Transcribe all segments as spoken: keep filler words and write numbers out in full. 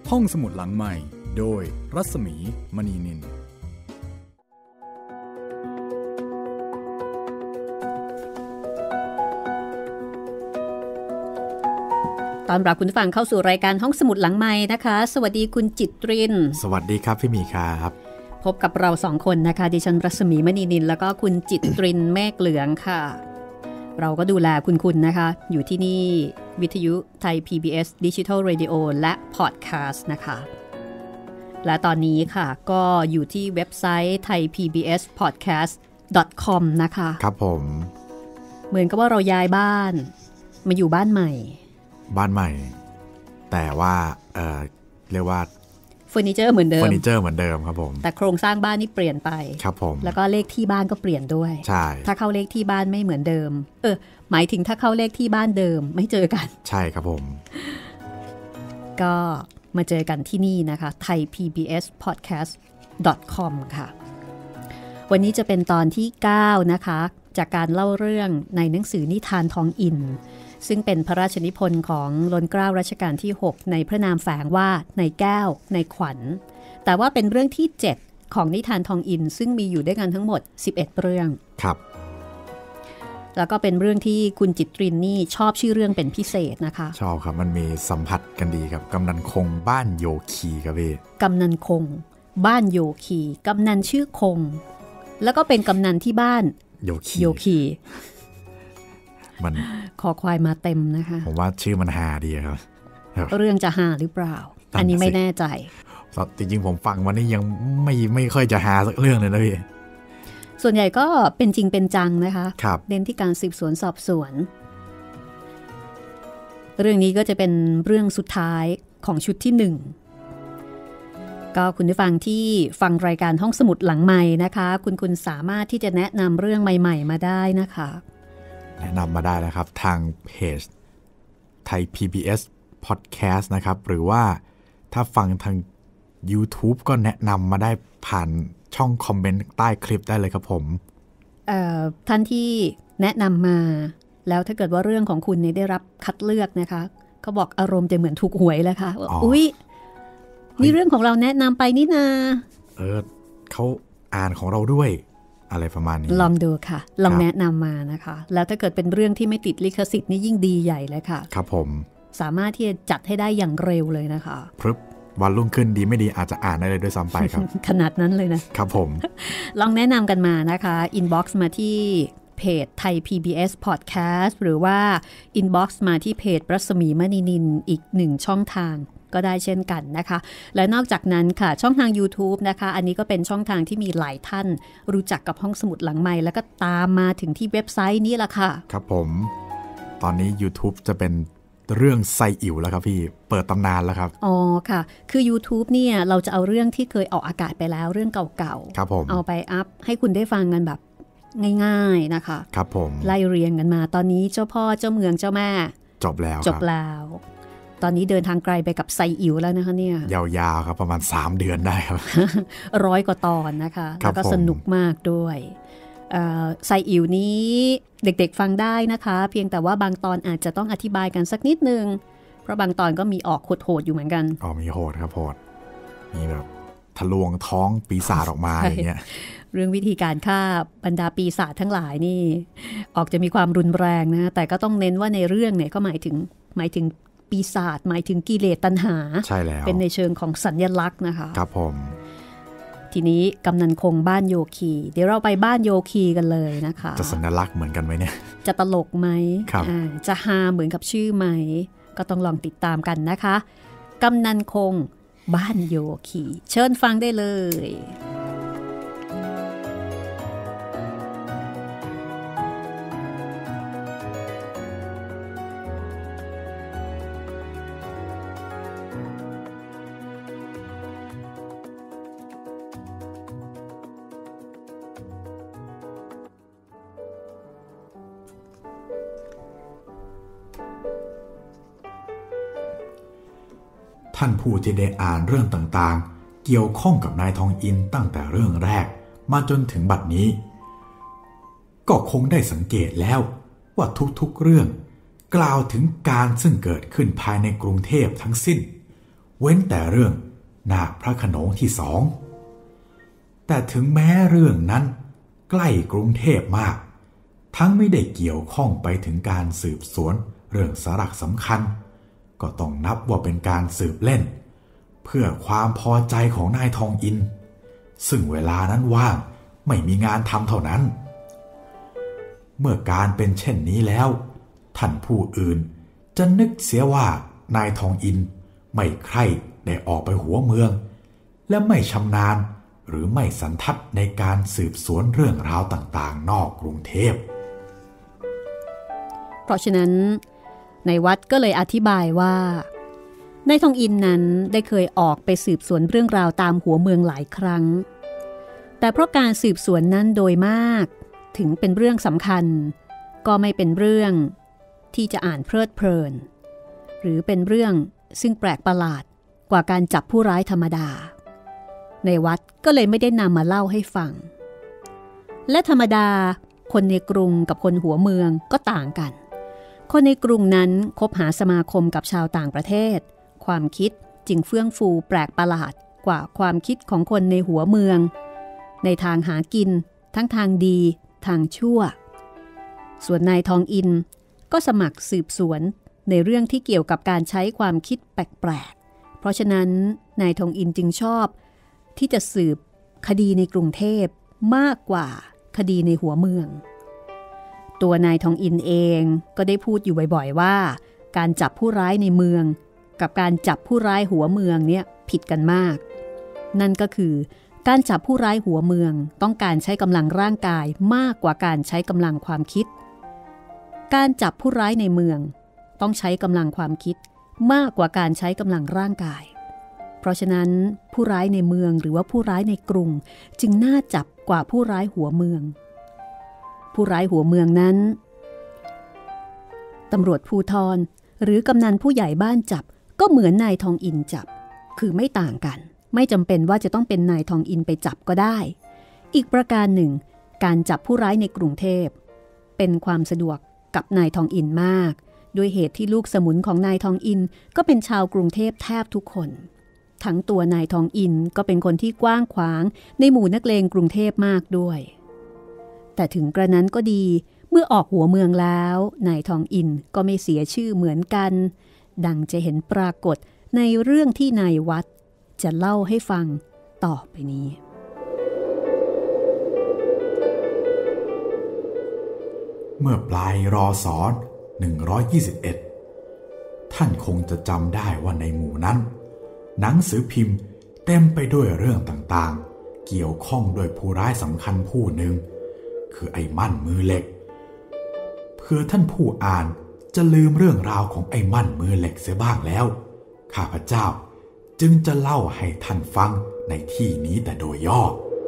ห้องสมุดหลังใหม่โดยรัศมีมณีนินตอนรับคุณผู้ฟังเข้าสู่รายการห้องสมุดหลังไมค์นะคะสวัสดีคุณจิตรินสวัสดีครับพี่มีครับพบกับเราสองคนนะคะดิฉันรัศมีมณีนินแล้วก็คุณจิตรินเมฆเหลืองค่ะเราก็ดูแลคุณคุณนะคะอยู่ที่นี่วิทยุไทย พี บี เอส Digital Radio และ Podcast นะคะและตอนนี้ค่ะก็อยู่ที่เว็บไซต์ ไทย พี บี เอส พอดแคสต์ ดอท คอม นะคะครับผมเหมือนกับว่าเราย้ายบ้านมาอยู่บ้านใหม่บ้านใหม่แต่ว่าเอ่อเรียกว่าเฟอร์นิเจอร์เหมือนเดิมเฟอร์นิเจอร์เหมือนเดิมครับผมแต่โครงสร้างบ้านนี่เปลี่ยนไปครับผมแล้วก็เลขที่บ้านก็เปลี่ยนด้วยใช่ถ้าเข้าเลขที่บ้านไม่เหมือนเดิมเออหมายถึงถ้าเข้าเลขที่บ้านเดิมไม่เจอกันใช่ครับผมก็มาเจอกันที่นี่นะคะไทย พี บี เอส พอดแคสต์ ดอท คอม ค่ะวันนี้จะเป็นตอนที่เก้านะคะจากการเล่าเรื่องในหนังสือนิทานทองอินซึ่งเป็นพระราชนิพนธ์ของล้นเกล้ารัชกาลที่หกในพระนามแฝงว่าในแก้วในขวัญแต่ว่าเป็นเรื่องที่เจ็ดของนิทานทองอินซึ่งมีอยู่ด้วยกันทั้งหมดสิบเอ็ดเรื่องครับแล้วก็เป็นเรื่องที่คุณจิตรินนี่ชอบชื่อเรื่องเป็นพิเศษนะคะชอบครับมันมีสัมผัสกันดีครับกำนันคงบ้านโยคีครับพี่กำนันคงบ้านโยคีกำนันชื่อคงแล้วก็เป็นกำนันที่บ้านโยคีโยคีมันคอควายมาเต็มนะคะผมว่าชื่อมันฮาดีครับเรื่องจะฮาหรือเปล่าอันนี้ไม่แน่ใจจริงๆผมฟังวันนี้ยังไม่ไม่ค่อยจะฮาสักเรื่องเลยนะพี่ส่วนใหญ่ก็เป็นจริงเป็นจังนะคะเน้นที่การสืบสวนสอบสวนเรื่องนี้ก็จะเป็นเรื่องสุดท้ายของชุดที่หนึ่งก็คุณผู้ฟังที่ฟังรายการห้องสมุดหลังไมค์นะคะคุณคุณสามารถที่จะแนะนำเรื่องใหม่ๆมาได้นะคะแนะนำมาได้นะครับทางเพจไทย พี บี เอส Podcast นะครับหรือว่าถ้าฟังทาง YouTube ก็แนะนำมาได้ผ่านช่องคอมเมนต์ใต้คลิปได้เลยครับผมเอ่อท่านที่แนะนำมาแล้วถ้าเกิดว่าเรื่องของคุณเนี่ยได้รับคัดเลือกนะคะเขาบอกอารมณ์จะเหมือนถูกหวยเลยค่ะอุ๊ยนี่เรื่องของเราแนะนำไปนี่นาเออเขาอ่านของเราด้วยอะไรประมาณนี้ลองดูค่ะลองแนะนำมานะคะแล้วถ้าเกิดเป็นเรื่องที่ไม่ติดลิขสิทธิ์นี่ยิ่งดีใหญ่เลยค่ะครับผมสามารถที่จะจัดให้ได้อย่างเร็วเลยนะคะพรึบวันรุ่งขึ้นดีไม่ดีอาจจะอ่านได้เลยด้วยซ้ำไปครับขนาดนั้นเลยนะครับผมลองแนะนำกันมานะคะอินบ็อกซ์มาที่เพจไทย พี บี เอส Podcast หรือว่าอินบ็อกซ์มาที่เพจรัศมีมณีนินอีกหนึ่งช่องทางก็ได้เช่นกันนะคะและนอกจากนั้นค่ะช่องทาง YouTube นะคะอันนี้ก็เป็นช่องทางที่มีหลายท่านรู้จักกับห้องสมุดหลังไมค์แล้วก็ตามมาถึงที่เว็บไซต์นี้ละค่ะครับผมตอนนี้ YouTube จะเป็นเรื่องไซอิ๋วแล้วครับพี่เปิดตำนานแล้วครับอ๋อค่ะคือ YouTube เนี่ยเราจะเอาเรื่องที่เคยออกอากาศไปแล้วเรื่องเก่าๆครับผมเอาไปอัพให้คุณได้ฟังกันแบบง่ายๆนะคะครับผมไล่เรียงกันมาตอนนี้เจ้าพ่อเจ้าเมืองเจ้าแม่จบแล้วจบแล้วตอนนี้เดินทางไกลไปกับไซอิ๋วแล้วนะคะเนี่ยยาวๆครับประมาณสามเดือนได้ครับร้อยกว่าตอนนะคะแล้วก็สนุกมากด้วยไซอิ๋วนี้เด็กๆฟังได้นะคะเพียงแต่ว่าบางตอนอาจจะต้องอธิบายกันสักนิดนึงเพราะบางตอนก็มีออกโหดๆอยู่เหมือนกันอ๋อมีโหดครับโหดมีแบบทะลวงท้องปีศาจออกมาอย่างเงี้ยเรื่องวิธีการฆ่าบรรดาปีศาจทั้งหลายนี่ออกจะมีความรุนแรงนะแต่ก็ต้องเน้นว่าในเรื่องเนี่ยก็หมายถึงหมายถึงปีศาจหมายถึงกิเลสตัณหาใช่แล้วเป็นในเชิงของสัญลักษณ์นะคะครับผมทีนี้กำนันคงบ้านโยคีเดี๋ยวเราไปบ้านโยคีกันเลยนะคะจะสัญลักษณ์เหมือนกันไหมเนี่ยจะตลกไหมอ่าจะฮาเหมือนกับชื่อไหมก็ต้องลองติดตามกันนะคะกำนันคงบ้านโยคีเชิญฟังได้เลยท่านผู้ที่ได้อ่านเรื่องต่างๆเกี่ยวข้องกับนายทองอินตั้งแต่เรื่องแรกมาจนถึงบัดนี้ก็คงได้สังเกตแล้วว่าทุกๆเรื่องกล่าวถึงการซึ่งเกิดขึ้นภายในกรุงเทพทั้งสิ้นเว้นแต่เรื่องนาคพระโขนงที่สองแต่ถึงแม้เรื่องนั้นใกล้กรุงเทพมากทั้งไม่ได้เกี่ยวข้องไปถึงการสืบสวนเรื่องสาระสำคัญก็ต้องนับว่าเป็นการสืบเล่นเพื่อความพอใจของนายทองอินซึ่งเวลานั้นว่างไม่มีงานทำเท่านั้นเมื่อการเป็นเช่นนี้แล้วท่านผู้อื่นจะนึกเสียว่านายทองอินไม่ใคร่ได้ออกไปหัวเมืองและไม่ชำนาญหรือไม่สันทัดในการสืบสวนเรื่องราวต่างๆนอกกรุงเทพเพราะฉะนั้นในวัดก็เลยอธิบายว่านายทองอินนั้นได้เคยออกไปสืบสวนเรื่องราวตามหัวเมืองหลายครั้งแต่เพราะการสืบสวนนั้นโดยมากถึงเป็นเรื่องสำคัญก็ไม่เป็นเรื่องที่จะอ่านเพลิดเพลินหรือเป็นเรื่องซึ่งแปลกประหลาดกว่าการจับผู้ร้ายธรรมดาในวัดก็เลยไม่ได้นำมาเล่าให้ฟังและธรรมดาคนในกรุงกับคนหัวเมืองก็ต่างกันคนในกรุงนั้นคบหาสมาคมกับชาวต่างประเทศความคิดจึงเฟื่องฟูแปลกประหลาดกว่าความคิดของคนในหัวเมืองในทางหากินทั้งทางดีทางชั่วส่วนนายทองอินก็สมัครสืบสวนในเรื่องที่เกี่ยวกับการใช้ความคิดแปลกๆเพราะฉะนั้นนายทองอินจึงชอบที่จะสืบคดีในกรุงเทพมากกว่าคดีในหัวเมืองตัวนายทองอินเองก็ได้พูดอยู่บ่อยๆว่าการจับผู้ร้ายในเมืองกับการจับผู้ร้ายหัวเมืองเนี่ยผิดกันมากนั่นก็คือการจับผู้ร้ายหัวเมืองต้องการใช้กำลังร่างกายมากกว่าการใช้กำลังความคิดการจับผู้ร้ายในเมืองต้องใช้กำลังความคิดมากกว่าการใช้กำลังร่างกายเพราะฉะนั้นผู้ร้ายในเมืองหรือว่าผู้ร้ายในกรุงจึงน่าจับกว่าผู้ร้ายหัวเมืองผู้ร้ายหัวเมืองนั้นตำรวจภูธรหรือกำนันผู้ใหญ่บ้านจับก็เหมือนนายทองอินจับคือไม่ต่างกันไม่จำเป็นว่าจะต้องเป็นนายทองอินไปจับก็ได้อีกประการหนึ่งการจับผู้ร้ายในกรุงเทพเป็นความสะดวกกับนายทองอินมากด้วยเหตุที่ลูกสมุนของนายทองอินก็เป็นชาวกรุงเทพแทบทุกคนทั้งตัวนายทองอินก็เป็นคนที่กว้างขวางในหมู่นักเลงกรุงเทพมากด้วยแต่ถึงกระนั้นก็ดีเมื่อออกหัวเมืองแล้วนายทองอินก็ไม่เสียชื่อเหมือนกันดังจะเห็นปรากฏในเรื่องที่นายวัดจะเล่าให้ฟังต่อไปนี้เมื่อปลายรอศอหนึ่งร้อยยี่สิบเอ็ดท่านคงจะจำได้ว่าในหมู่นั้นหนังสือพิมพ์เต็มไปด้วยเรื่องต่างๆเกี่ยวข้องโดยผู้ร้ายสำคัญผู้หนึ่งคือไอ้มั่นมือเหล็กเพื่อท่านผู้อ่านจะลืมเรื่องราวของไอ้มั่นมือเหล็กเสียบ้างแล้วข้าพเจ้าจึงจะเล่าให้ท่านฟังในที่นี้แต่โดยย่อ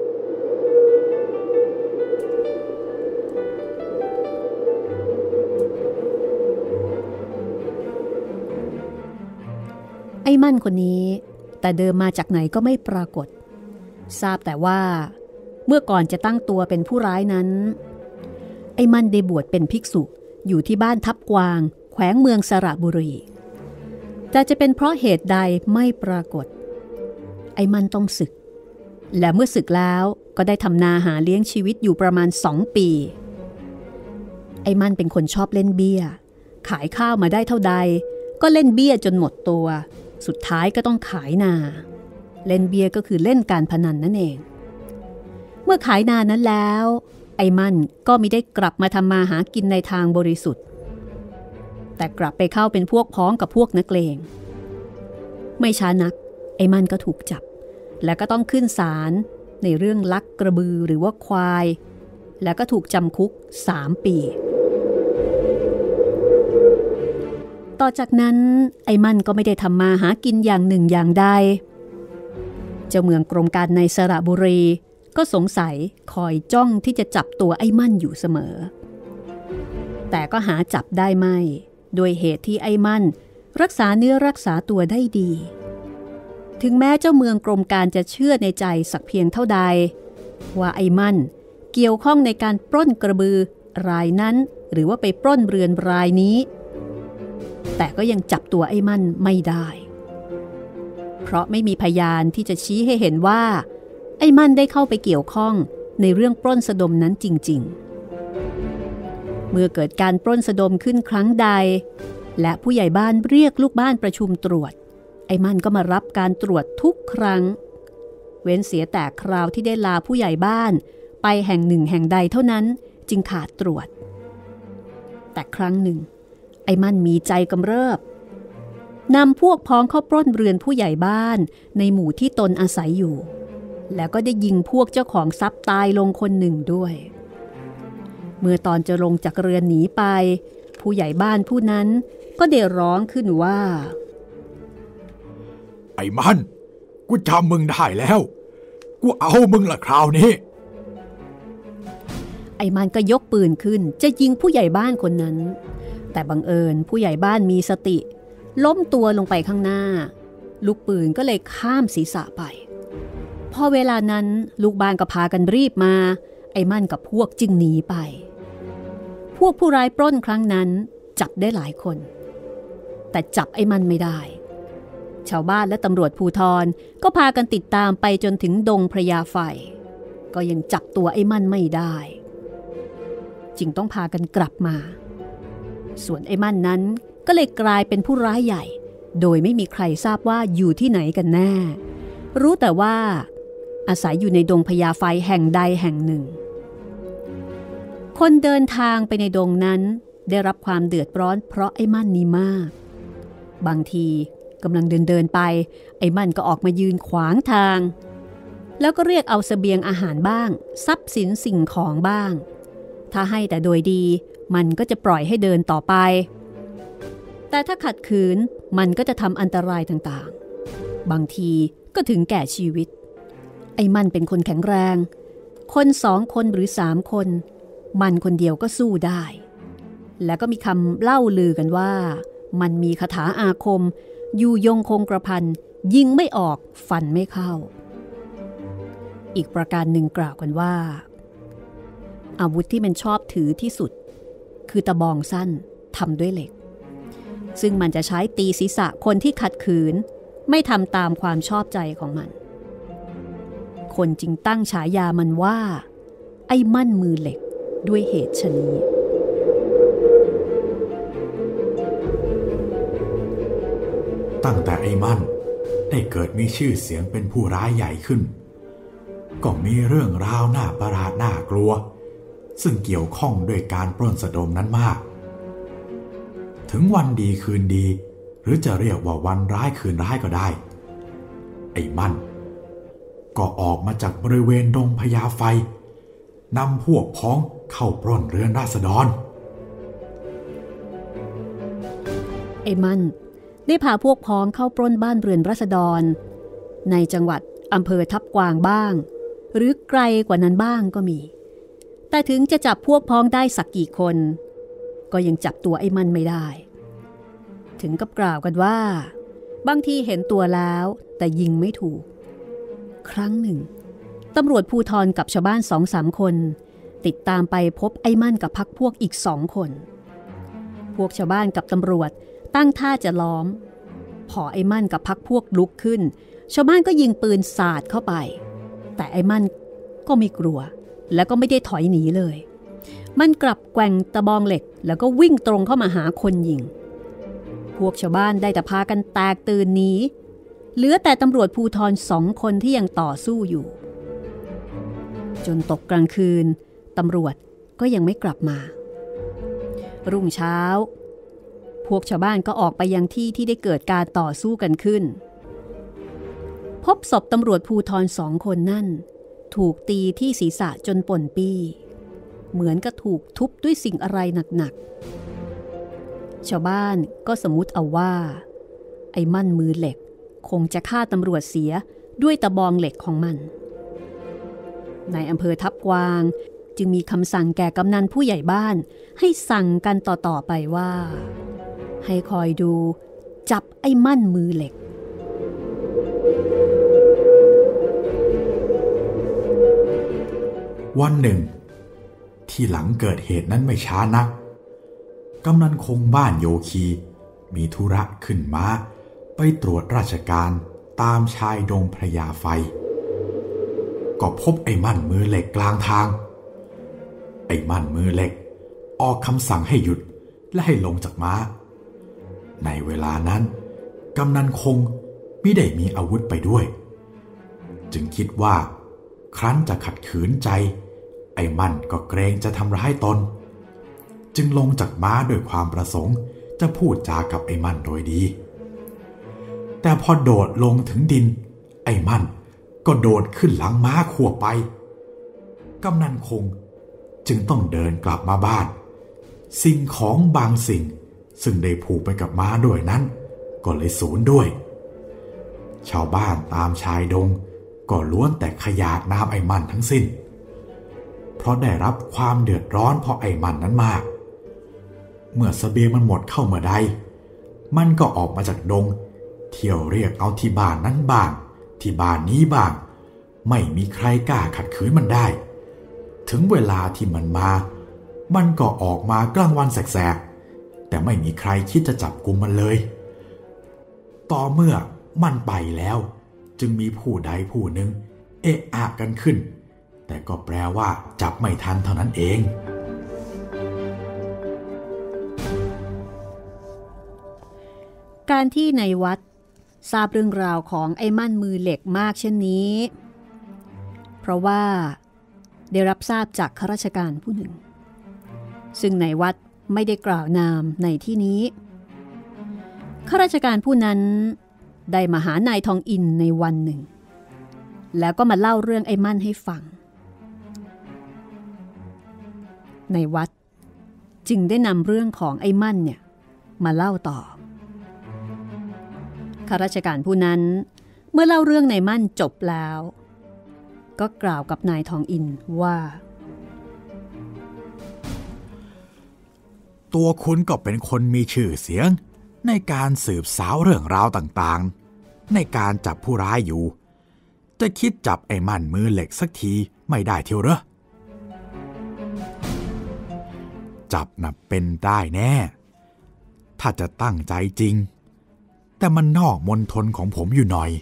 ไอ้มั่นคนนี้แต่เดิมมาจากไหนก็ไม่ปรากฏทราบแต่ว่าเมื่อก่อนจะตั้งตัวเป็นผู้ร้ายนั้นไอ้มั่นได้บวชเป็นภิกษุอยู่ที่บ้านทับกวางแขวงเมืองสระบุรีแต่จะเป็นเพราะเหตุใดไม่ปรากฏไอ้มั่นต้องสึกและเมื่อสึกแล้วก็ได้ทำนาหาเลี้ยงชีวิตอยู่ประมาณสองปีไอ้มั่นเป็นคนชอบเล่นเบี้ยขายข้าวมาได้เท่าใดก็เล่นเบี้ยจนหมดตัวสุดท้ายก็ต้องขายนาเล่นเบี้ยก็คือเล่นการพนันนั่นเองเมื่อขายนานั้นแล้วไอ้มั่นก็มิได้กลับมาทำมาหากินในทางบริสุทธิ์แต่กลับไปเข้าเป็นพวกพ้องกับพวกนักเลงไม่ช้านักไอ้มั่นก็ถูกจับและก็ต้องขึ้นศาลในเรื่องลักกระบือหรือว่าควายและก็ถูกจำคุกสามปีต่อจากนั้นไอ้มั่นก็ไม่ได้ทำมาหากินอย่างหนึ่งอย่างใดเจ้าเมืองกรมการในสระบุรีก็สงสัยคอยจ้องที่จะจับตัวไอ้มั่นอยู่เสมอแต่ก็หาจับได้ไม่โดยเหตุที่ไอ้มั่นรักษาเนื้อรักษาตัวได้ดีถึงแม้เจ้าเมืองกรมการจะเชื่อในใจสักเพียงเท่าใดว่าไอ้มั่นเกี่ยวข้องในการปล้นกระบือรายนั้นหรือว่าไปปล้นเรือนรายนี้แต่ก็ยังจับตัวไอ้มั่นไม่ได้เพราะไม่มีพยานที่จะชี้ให้เห็นว่าไอ้มั่นได้เข้าไปเกี่ยวข้องในเรื่องปล้นสะดมนั้นจริงๆเมื่อเกิดการปล้นสะดมขึ้นครั้งใดและผู้ใหญ่บ้านเรียกลูกบ้านประชุมตรวจไอ้มั่นก็มารับการตรวจทุกครั้งเว้นเสียแต่คราวที่ได้ลาผู้ใหญ่บ้านไปแห่งหนึ่งแห่งใดเท่านั้นจึงขาดตรวจแต่ครั้งหนึ่งไอ้มั่นมีใจกำเริบนำพวกพ้องเข้าปล้นเรือนผู้ใหญ่บ้านในหมู่ที่ตนอาศัยอยู่แล้วก็ได้ยิงพวกเจ้าของทรัพย์ตายลงคนหนึ่งด้วยเมื่อตอนจะลงจากเรือนหนีไปผู้ใหญ่บ้านผู้นั้นก็ได้ร้องขึ้นว่าไอ้มันกูจำมึงได้แล้วกูเอามึงละคราวนี้ไอ้มันก็ยกปืนขึ้นจะยิงผู้ใหญ่บ้านคนนั้นแต่บังเอิญผู้ใหญ่บ้านมีสติล้มตัวลงไปข้างหน้าลูกปืนก็เลยข้ามศีรษะไปพอเวลานั้นลูกบ้านก็พากันรีบมาไอ้มั่นกับพวกจึงหนีไปพวกผู้ร้ายปล้นครั้งนั้นจับได้หลายคนแต่จับไอ้มั่นไม่ได้ชาวบ้านและตำรวจภูธรก็พากันติดตามไปจนถึงดงพระยาไฟก็ยังจับตัวไอ้มั่นไม่ได้จึงต้องพากันกลับมาส่วนไอ้มั่นนั้นก็เลยกลายเป็นผู้ร้ายใหญ่โดยไม่มีใครทราบว่าอยู่ที่ไหนกันแน่รู้แต่ว่าอาศัยอยู่ในดงพญาไฟแห่งใดแห่งหนึ่งคนเดินทางไปในดงนั้นได้รับความเดือดร้อนเพราะไอ้มั่นนี้มากบางทีกำลังเดินเดินไปไอ้มั่นก็ออกมายืนขวางทางแล้วก็เรียกเอาเสบียงอาหารบ้างทรัพย์สินสิ่งของบ้างถ้าให้แต่โดยดีมันก็จะปล่อยให้เดินต่อไปแต่ถ้าขัดขืนมันก็จะทำอันตรายต่างๆบางทีก็ถึงแก่ชีวิตไอ้มันเป็นคนแข็งแรงคนสองคนหรือสามคนมันคนเดียวก็สู้ได้แล้วก็มีคำเล่าลือกันว่ามันมีคาถาอาคมอยู่ยงคงกระพันยิงไม่ออกฟันไม่เข้าอีกประการหนึ่งกล่าวกันว่าอาวุธที่มันชอบถือที่สุดคือตะบองสั้นทำด้วยเหล็กซึ่งมันจะใช้ตีศีรษะคนที่ขัดขืนไม่ทำตามความชอบใจของมันคนจึงตั้งฉายามันว่าไอ้มั่นมือเหล็กด้วยเหตุชนี้ตั้งแต่ไอ้มั่นได้เกิดมีชื่อเสียงเป็นผู้ร้ายใหญ่ขึ้นก็มีเรื่องราวน่าประหลาดน่ากลัวซึ่งเกี่ยวข้องด้วยการปล้นสะดมนั้นมากถึงวันดีคืนดีหรือจะเรียกว่าวันร้ายคืนร้ายก็ได้ไอ้มั่นก็ออกมาจากบริเวณดงพญาไฟนำพวกพ้องเข้าปล้นเรือนราษฎรไอ้มั่นได้พาพวกพ้องเข้าปล้นบ้านเรือนราษฎรในจังหวัดอำเภอทับกวางบ้างหรือไกลกว่านั้นบ้างก็มีแต่ถึงจะจับพวกพ้องได้สักกี่คนก็ยังจับตัวไอ้มั่นไม่ได้ถึงกับกล่าวกันว่าบางทีเห็นตัวแล้วแต่ยิงไม่ถูกครั้งหนึ่งตำรวจภูธรกับชาวบ้านสองสามคนติดตามไปพบไอ้มั่นกับพรรคพวกอีกสองคนพวกชาวบ้านกับตำรวจตั้งท่าจะล้อมพอไอ้มั่นกับพรรคพวกลุกขึ้นชาวบ้านก็ยิงปืนสาดเข้าไปแต่ไอ้มั่นก็ไม่กลัวแล้วก็ไม่ได้ถอยหนีเลยมันกลับแกว่งตะบองเหล็กแล้วก็วิ่งตรงเข้ามาหาคนยิงพวกชาวบ้านได้แต่พากันแตกตื่นหนีเหลือแต่ตำรวจภูธรสองคนที่ยังต่อสู้อยู่จนตกกลางคืนตำรวจก็ยังไม่กลับมารุ่งเช้าพวกชาวบ้านก็ออกไปยังที่ที่ได้เกิดการต่อสู้กันขึ้นพบศพตำรวจภูธรสองคนนั่นถูกตีที่ศีรษะจนป่นปี้เหมือนกับถูกทุบด้วยสิ่งอะไรหนักๆชาวบ้านก็สมมุติเอาว่าไอ้มั่นมือเหล็กคงจะฆ่าตำรวจเสียด้วยตะบองเหล็กของมันในอำเภอทับกวางจึงมีคำสั่งแก่กำนันผู้ใหญ่บ้านให้สั่งกันต่อๆไปว่าให้คอยดูจับไอ้มั่นมือเหล็กวันหนึ่งที่หลังเกิดเหตุนั้นไม่ช้านักกำนันคงบ้านโยคีมีธุระขึ้นมาไปตรวจราชการตามชายดงพระยาไฟก็พบไอ้มั่นมือเหล็กกลางทางไอ้มั่นมือเหล็กออกคำสั่งให้หยุดและให้ลงจากม้าในเวลานั้นกำนันคงมิได้มีอาวุธไปด้วยจึงคิดว่าครั้นจะขัดขืนใจไอ้มั่นก็เกรงจะทำร้ายตนจึงลงจากม้าด้วยความประสงค์จะพูดจากับไอ้มั่นโดยดีแต่พอโดดลงถึงดินไอ้มั่นก็โดดขึ้นหลังม้าขั่วไปกำนันคงจึงต้องเดินกลับมาบ้านสิ่งของบางสิ่งซึ่งได้ผูกไปกับม้าด้วยนั้นก็เลยสูญด้วยชาวบ้านตามชายดงก็ล้วนแต่ขยาดน้ำไอ้มั่นทั้งสิ้นเพราะได้รับความเดือดร้อนเพราะไอ้มั่นนั้นมากเมื่อเสบียงมันหมดเข้าเมื่อใดมันก็ออกมาจากดงเที่ยวเรียกเอาที่บ้านนั้นบ้างที่บ้านนี้บ้างไม่มีใครกล้าขัดขืนมันได้ถึงเวลาที่มันมามันก็ออกมากลางวันแสกๆแต่ไม่มีใครคิดจะจับกุมมันเลยต่อเมื่อมันไปแล้วจึงมีผู้ใดผู้หนึ่งเอะอะกันขึ้นแต่ก็แปลว่าจับไม่ทันเท่านั้นเองการที่ในวัดทราบเรื่องราวของไอ้มั่นมือเหล็กมากเช่นนี้เพราะว่าได้รับทราบจากข้าราชการผู้หนึ่งซึ่งในวัดไม่ได้กล่าวนามในที่นี้ข้าราชการผู้นั้นได้มาหานายทองอินในวันหนึ่งแล้วก็มาเล่าเรื่องไอ้มั่นให้ฟังในวัดจึงได้นำเรื่องของไอ้มั่นเนี่ยมาเล่าต่อข้าราชการผู้นั้นเมื่อเล่าเรื่องในมั่นจบแล้วก็กล่าวกับนายทองอินว่าตัวคุณก็เป็นคนมีชื่อเสียงในการสืบสาวเรื่องราวต่างๆในการจับผู้ร้ายอยู่จะคิดจับไอ้มั่นมือเหล็กสักทีไม่ได้เที่ยวเหรอจับน่ะเป็นได้แน่ถ้าจะตั้งใจจริงแต่มันนอกมณฑลของผมอยู่หน่อย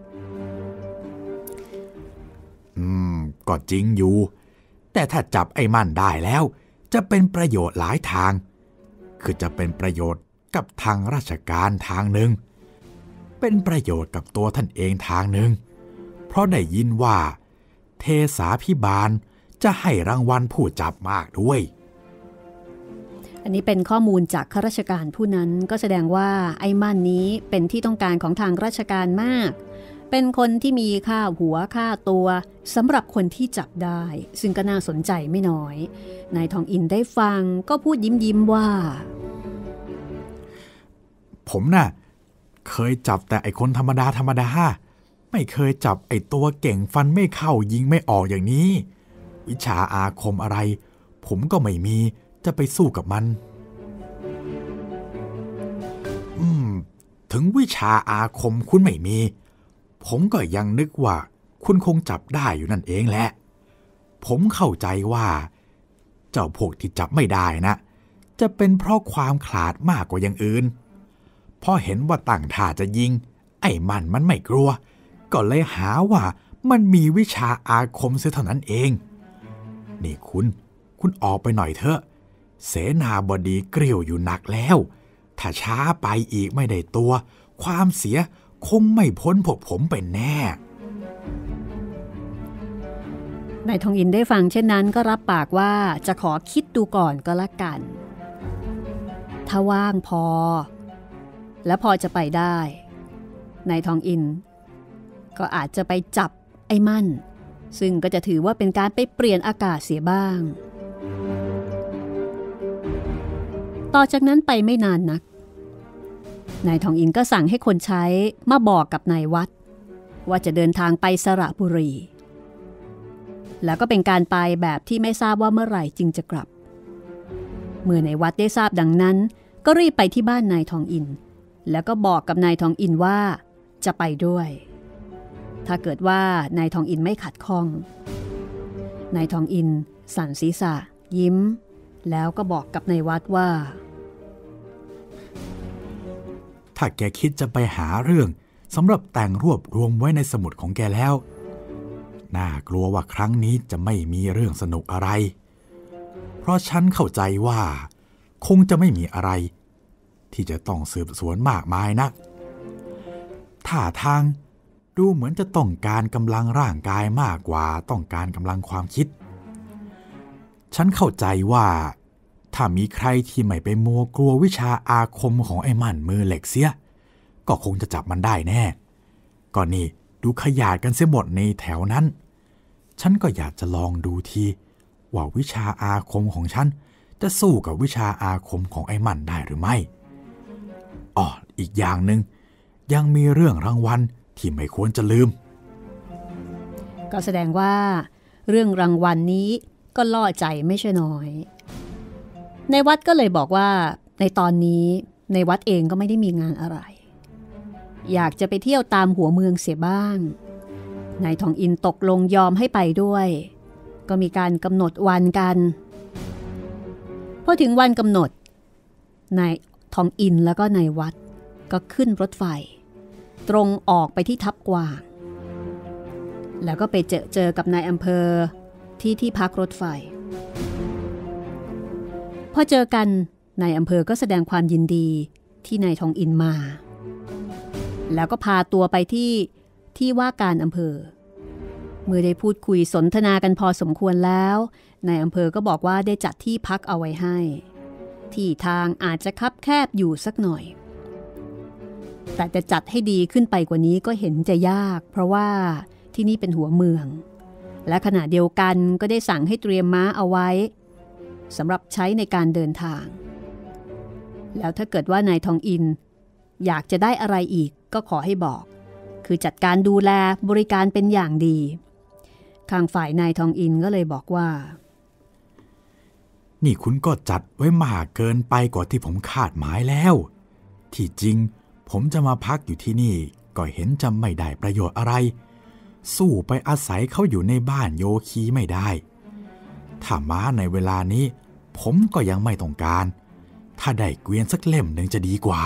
อืมก็จริงอยู่แต่ถ้าจับไอ้มั่นได้แล้วจะเป็นประโยชน์หลายทางคือจะเป็นประโยชน์กับทางราชการทางหนึ่งเป็นประโยชน์กับตัวท่านเองทางหนึ่งเพราะได้ยินว่าเทสาพิบาลจะให้รางวัลผู้จับมากด้วยอันนี้เป็นข้อมูลจากข้าราชการผู้นั้นก็แสดงว่าไอ้มั่นนี้เป็นที่ต้องการของทางราชการมากเป็นคนที่มีค่าหัวค่าตัวสำหรับคนที่จับได้ซึ่งก็น่าสนใจไม่น้อยนายทองอินได้ฟังก็พูดยิ้มยิ้มว่าผมน่ะเคยจับแต่ไอ้คนธรรมดาธรรมดาไม่เคยจับไอ้ตัวเก่งฟันไม่เข้ายิงไม่ออกอย่างนี้วิชาอาคมอะไรผมก็ไม่มีจะไปสู้กับมันอืมถึงวิชาอาคมคุณไม่มีผมก็ยังนึกว่าคุณคงจับได้อยู่นั่นเองแหละผมเข้าใจว่าเจ้าพวกที่จับไม่ได้นะจะเป็นเพราะความขลาดมากกว่าอย่างอื่นพอเห็นว่าตั้งท่าจะยิงไอ้มันมันไม่กลัวก็เลยหาว่ามันมีวิชาอาคมเสียเท่านั้นเองนี่คุณคุณออกไปหน่อยเถอะเสนาบดีเกลียวอยู่หนักแล้วถ้าช้าไปอีกไม่ได้ตัวความเสียคงไม่พ้นพวกผมเป็นแน่นายทองอินได้ฟังเช่นนั้นก็รับปากว่าจะขอคิดดูก่อนก็แล้วกันถ้าว่างพอและพอจะไปได้นายทองอินก็อาจจะไปจับไอ้มั่นซึ่งก็จะถือว่าเป็นการไปเปลี่ยนอากาศเสียบ้างต่อจากนั้นไปไม่นานนักนายทองอินก็สั่งให้คนใช้มาบอกกับนายวัดว่าจะเดินทางไปสระบุรีแล้วก็เป็นการไปแบบที่ไม่ทราบว่าเมื่อไหร่จึงจะกลับเมื่อนายวัดได้ทราบดังนั้นก็รีบไปที่บ้านนายทองอินแล้วก็บอกกับนายทองอินว่าจะไปด้วยถ้าเกิดว่านายทองอินไม่ขัดข้องนายทองอินสั่นศีรษะยิ้มแล้วก็บอกกับนายวัดว่าถ้าแกคิดจะไปหาเรื่องสำหรับแต่งรวบรวมไว้ในสมุดของแกแล้วน่ากลัวว่าครั้งนี้จะไม่มีเรื่องสนุกอะไรเพราะฉันเข้าใจว่าคงจะไม่มีอะไรที่จะต้องสืบสวนมากมายนักท่าทางดูเหมือนจะต้องการกำลังร่างกายมากกว่าต้องการกำลังความคิดฉันเข้าใจว่าถ้ามีใครที่ไม่ไปมัวกลัววิชาอาคมของไอ้มั่นมือเหล็กเสียก็คงจะจับมันได้แน่ก่อนนี่ดูขยาดกันเสียหมดในแถวนั้นฉันก็อยากจะลองดูทีว่าวิชาอาคมของฉันจะสู้กับวิชาอาคมของไอ้มั่นได้หรือไม่อ๋ออีกอย่างหนึ่งยังมีเรื่องรางวัลที่ไม่ควรจะลืมก็แสดงว่าเรื่องรางวัลนี้ก็ล่อใจไม่ใช่น้อยในวัดก็เลยบอกว่าในตอนนี้ในวัดเองก็ไม่ได้มีงานอะไรอยากจะไปเที่ยวตามหัวเมืองเสียบ้างนายทองอินตกลงยอมให้ไปด้วยก็มีการกำหนดวันกันพอถึงวันกำหนดนายทองอินแล้วก็นายวัดก็ขึ้นรถไฟตรงออกไปที่ทับกวางแล้วก็ไปเจอเจอกับนายอำเภอที่ที่พักรถไฟพอเจอกันนายอำเภอก็แสดงความยินดีที่นายทองอินมาแล้วก็พาตัวไปที่ที่ว่าการอำเภอเมื่อได้พูดคุยสนทนากันพอสมควรแล้วนายอำเภอก็บอกว่าได้จัดที่พักเอาไว้ให้ที่ทางอาจจะคับแคบอยู่สักหน่อยแต่จะจัดให้ดีขึ้นไปกว่านี้ก็เห็นจะยากเพราะว่าที่นี่เป็นหัวเมืองและขณะเดียวกันก็ได้สั่งให้เตรียมม้าเอาไว้สำหรับใช้ในการเดินทางแล้วถ้าเกิดว่านายทองอินอยากจะได้อะไรอีกก็ขอให้บอกคือจัดการดูแลบริการเป็นอย่างดีทางฝ่ายนายทองอินก็เลยบอกว่านี่คุณก็จัดไว้มากเกินไปกว่าที่ผมคาดหมายแล้วที่จริงผมจะมาพักอยู่ที่นี่ก็เห็นจะไม่ได้ประโยชน์อะไรสู้ไปอาศัยเขาอยู่ในบ้านโยคีไม่ได้ถ้าม้าในเวลานี้ผมก็ยังไม่ต้องการถ้าได้เกวียนสักเล่มหนึ่งจะดีกว่า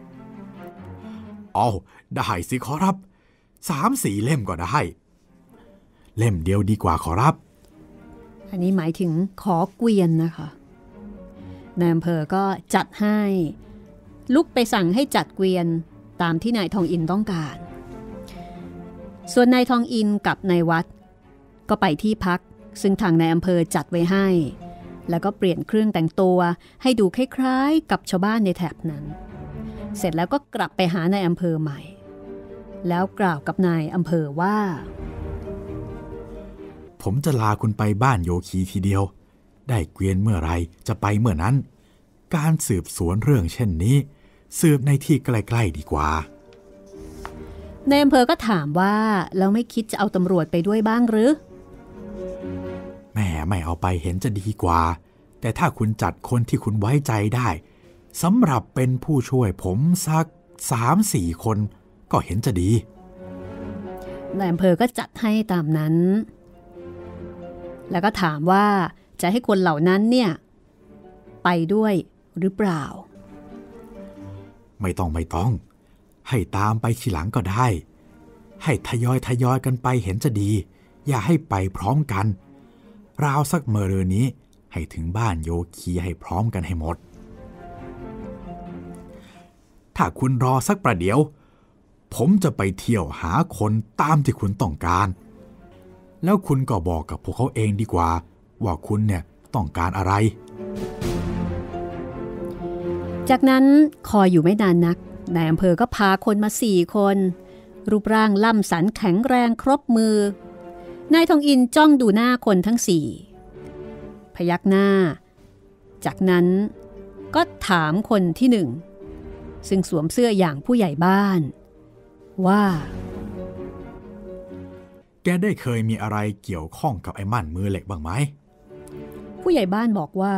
อ้าวได้สิขอรับสามสี่เล่มก็ได้เล่มเดียวดีกว่าขอรับอันนี้หมายถึงขอเกวียนนะคะนายอำเภอก็จัดให้ลุกไปสั่งให้จัดเกวียนตามที่นายทองอินต้องการส่วนนายทองอินกับนายวัดก็ไปที่พักซึ่งทางนายอำเภอจัดไว้ให้แล้วก็เปลี่ยนเครื่องแต่งตัวให้ดูคล้ายๆกับชาวบ้านในแถบนั้นเสร็จแล้วก็กลับไปหานายอำเภอใหม่แล้วกล่าวกับนายอำเภอว่าผมจะลาคุณไปบ้านโยคีทีเดียวได้เกวียนเมื่อไรจะไปเมื่อนั้นการสืบสวนเรื่องเช่นนี้สืบในที่ใกล้ๆดีกว่านายอำเภอก็ถามว่าแล้วไม่คิดจะเอาตำรวจไปด้วยบ้างหรือแม่ไม่เอาไปเห็นจะดีกว่าแต่ถ้าคุณจัดคนที่คุณไว้ใจได้สำหรับเป็นผู้ช่วยผมสัก สามสี่ คนก็เห็นจะดีนายอำเภอก็จัดให้ตามนั้นแล้วก็ถามว่าจะให้คนเหล่านั้นเนี่ยไปด้วยหรือเปล่าไม่ต้องไม่ต้องให้ตามไปทีหลังก็ได้ให้ทยอยทยอยกันไปเห็นจะดีอย่าให้ไปพร้อมกันราวสักเมื่อเรือนนี้ให้ถึงบ้านโยคีให้พร้อมกันให้หมดถ้าคุณรอสักประเดี๋ยวผมจะไปเที่ยวหาคนตามที่คุณต้องการแล้วคุณก็บอกกับพวกเขาเองดีกว่าว่าคุณเนี่ยต้องการอะไรจากนั้นคอยอยู่ไม่นานนักนายอำเภอก็พาคนมาสี่คนรูปร่างล่ำสันแข็งแรงครบมือนายทองอินจ้องดูหน้าคนทั้งสี่พยักหน้าจากนั้นก็ถามคนที่หนึ่งซึ่งสวมเสื้ออย่างผู้ใหญ่บ้านว่าแกได้เคยมีอะไรเกี่ยวข้องกับไอ้มั่นมือเหล็กบ้างไหมผู้ใหญ่บ้านบอกว่า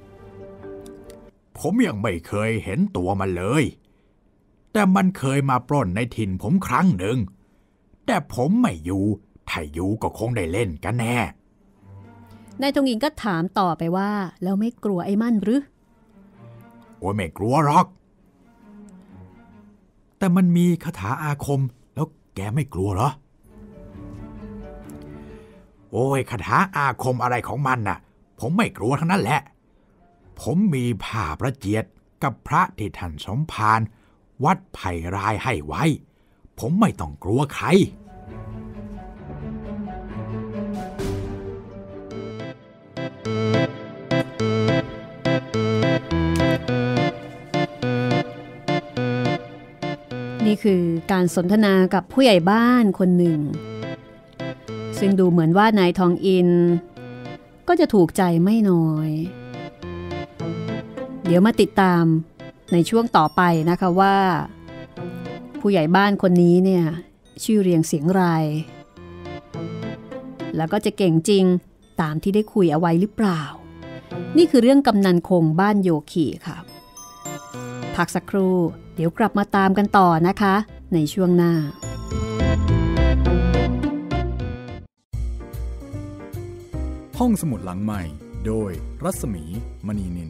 ผมยังไม่เคยเห็นตัวมันเลยแต่มันเคยมาปล้นในถิ่นผมครั้งหนึ่งแต่ผมไม่อยู่ถ้าอยู่ก็คงได้เล่นกันแน่นายทองอินก็ถามต่อไปว่าแล้วไม่กลัวไอ้มั่นหรือโอ้ไม่กลัวหรอกแต่มันมีคาถาอาคมแล้วแกไม่กลัวเหรอโอ้ยคาถาอาคมอะไรของมันน่ะผมไม่กลัวทั้งนั้นแหละผมมีผ้าประเจียดกับพระที่ท่านสมภารวัดไผ่รายให้ไว้ผมไม่ต้องกลัวใครนี่คือการสนทนากับผู้ใหญ่บ้านคนหนึ่งซึ่งดูเหมือนว่านายทองอินก็จะถูกใจไม่น้อยเดี๋ยวมาติดตามในช่วงต่อไปนะคะว่าผู้ใหญ่บ้านคนนี้เนี่ยชื่อเรียงเสียงไรแล้วก็จะเก่งจริงตามที่ได้คุยเอาไว้หรือเปล่านี่คือเรื่องกำนันคงบ้านโยคีค่ะพักสักครู่เดี๋ยวกลับมาตามกันต่อนะคะในช่วงหน้าห้องสมุดหลังใหม่โดยรัศมีมณีนิน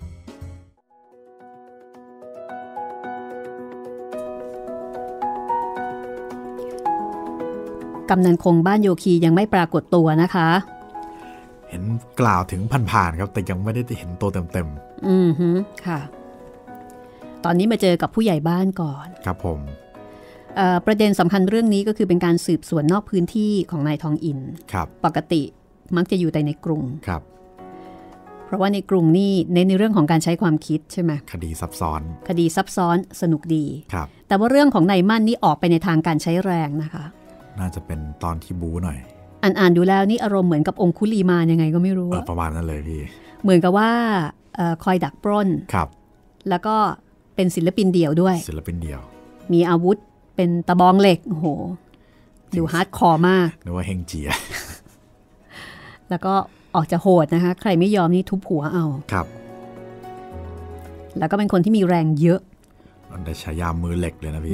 กำนันคงบ้านโยคียังไม่ปรากฏตัวนะคะเห็นกล่าวถึงผ่านๆครับแต่ยังไม่ได้เห็นตัวเต็มๆอือฮึค่ะตอนนี้มาเจอกับผู้ใหญ่บ้านก่อนครับผมประเด็นสำคัญเรื่องนี้ก็คือเป็นการสืบสวนนอกพื้นที่ของนายทองอินครับปกติมักจะอยู่แต่ในกรุงครับเพราะว่าในกรุงนี่เน้นในเรื่องของการใช้ความคิดใช่ไหมคดีซับซ้อนคดีซับซ้อนสนุกดีครับแต่ว่าเรื่องของนายมั่นนี่ออกไปในทางการใช้แรงนะคะน่าจะเป็นตอนที่บู๊หน่อยอ่านอ่านดูแล้วนี่อารมณ์เหมือนกับองคุลีมานยังไงก็ไม่รู้ประมาณนั้นเลยพี่เหมือนกับว่าคอยดักปล้นครับแล้วก็เป็นศิลปินเดี่ยวด้วยศิลปินเดี่ยวมีอาวุธเป็นตะบองเหล็กโอ้โหดูฮาร์ดคอร์มากนึกว่าเฮงเจียแล้วก็ออกจะโหดนะคะใครไม่ยอมนี่ทุบหัวเอาครับแล้วก็เป็นคนที่มีแรงเยอะมันได้ฉายามือเหล็กเลยนะพี่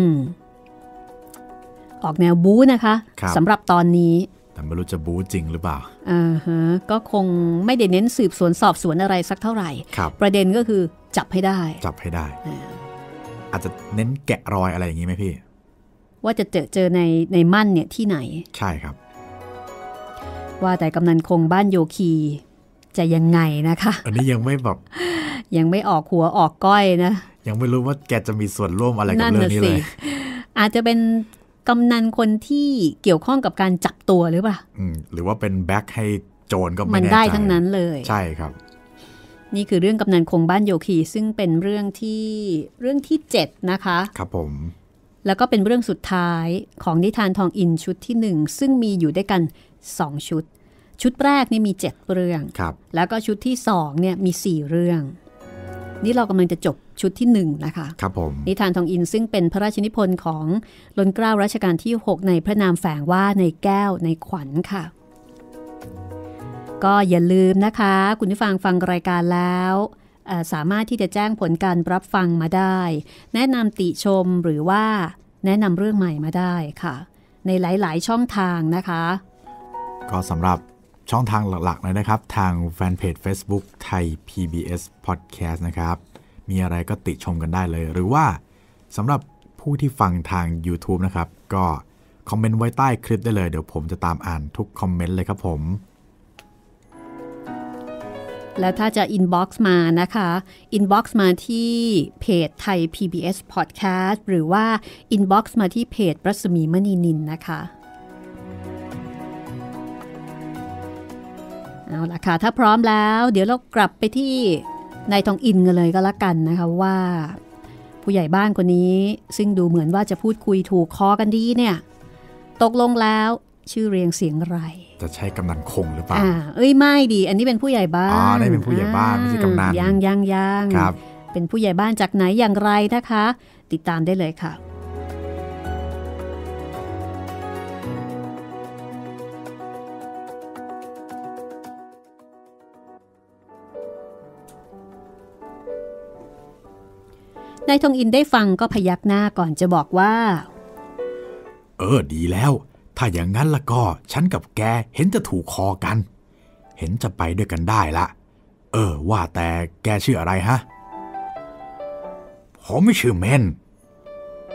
ออกแนวบู๊นะคะสำหรับตอนนี้แต่ไม่รู้จะบู๊จริงหรือเปล่าอ่าฮะก็คงไม่ได้เน้นสืบสวนสอบสวนอะไรสักเท่าไหร่ประเด็นก็คือจับให้ได้จับให้ได้อาจจะเน้นแกะรอยอะไรอย่างนี้ไหมพี่ว่าจะเจอเจอในในมั่นเนี่ยที่ไหนใช่ครับว่าแต่กำนันคงบ้านโยคีจะยังไงนะคะอันนี้ยังไม่แบบยังไม่ออกหัวออกก้อยนะยังไม่รู้ว่าแกจะมีส่วนร่วมอะไรกับเรื่องนี้เลยอาจจะเป็นกำนันคนที่เกี่ยวข้องกับการจับตัวหรือเปล่าหรือว่าเป็นแบ็คให้โจรก็ไม่แน่ใจมันได้ทั้งนั้นเลยใช่ครับนี่คือเรื่องกำนันคงบ้านโยคีซึ่งเป็นเรื่องที่เรื่องที่เจ็ดนะคะครับผมแล้วก็เป็นเรื่องสุดท้ายของนิทานทองอินชุดที่หนึ่งซึ่งมีอยู่ด้วยกันสองชุดชุดแรกนี่มีเจ็ดเรื่องแล้วก็ชุดที่สองเนี่ยมีสี่เรื่องนี่เรากำลังจะจบชุดที่หนึ่งนะคะครับผมนิทานทองอินซึ่งเป็นพระราชนิพนธ์ของล้นเกล้ารัชกาลที่หกในพระนามแฝงว่าในแก้วในขวัญค่ะก็อย่าลืมนะคะคุณผู้ฟังฟังรายการแล้วสามารถที่จะแจ้งผลการรับฟังมาได้แนะนำติชมหรือว่าแนะนำเรื่องใหม่มาได้ค่ะในหลายๆช่องทางนะคะก็สำหรับช่องทางหลักๆเลยนะครับทางแฟนเพจ Facebook ไทย พี บี เอส Podcast นะครับมีอะไรก็ติชมกันได้เลยหรือว่าสำหรับผู้ที่ฟังทาง YouTube นะครับก็คอมเมนต์ไว้ใต้คลิปได้เลยเดี๋ยวผมจะตามอ่านทุกคอมเมนต์เลยครับผมแล้วถ้าจะ inbox มานะคะ inbox มาที่เพจไทย พี บี เอส Podcast หรือว่า inbox มาที่เพจรัศมีมณีนินนะคะเอาล่ะค่ะถ้าพร้อมแล้วเดี๋ยวเรากลับไปที่นายทองอินกันเลยก็แล้วกันนะคะว่าผู้ใหญ่บ้านคนนี้ซึ่งดูเหมือนว่าจะพูดคุยถูกคอกันดีเนี่ยตกลงแล้วชื่อเรียงเสียงไรจะใช่กำนันคงหรือเปล่าอ่าเอ้ยไม่ดีอันนี้เป็นผู้ใหญ่บ้านอ๋อนี่เป็นผู้ใหญ่บ้านไม่ใช่กำนันยังยังยังครับเป็นผู้ใหญ่บ้านจากไหนอย่างไรนะคะติดตามได้เลยค่ะนายทองอินได้ฟังก็พยักหน้าก่อนจะบอกว่าเออดีแล้วถ้าอย่างนั้นละก็ฉันกับแกเห็นจะถูกคอกันเห็นจะไปด้วยกันได้ละเออว่าแต่แกชื่ออะไรฮะผมชื่อเมน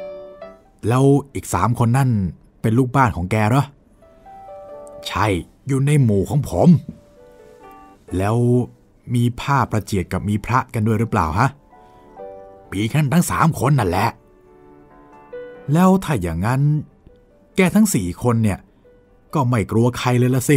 แล้วอีกสามคนนั่นเป็นลูกบ้านของแกเหรอใช่อยู่ในหมู่ของผมแล้วมีผ้าประเจียดกับมีพระกันด้วยหรือเปล่าฮะปีกันทั้งสามคนนั่นแหละแล้วถ้าอย่างนั้นแกทั้งสี่คนเนี่ยก็ไม่กลัวใครเลยละสิ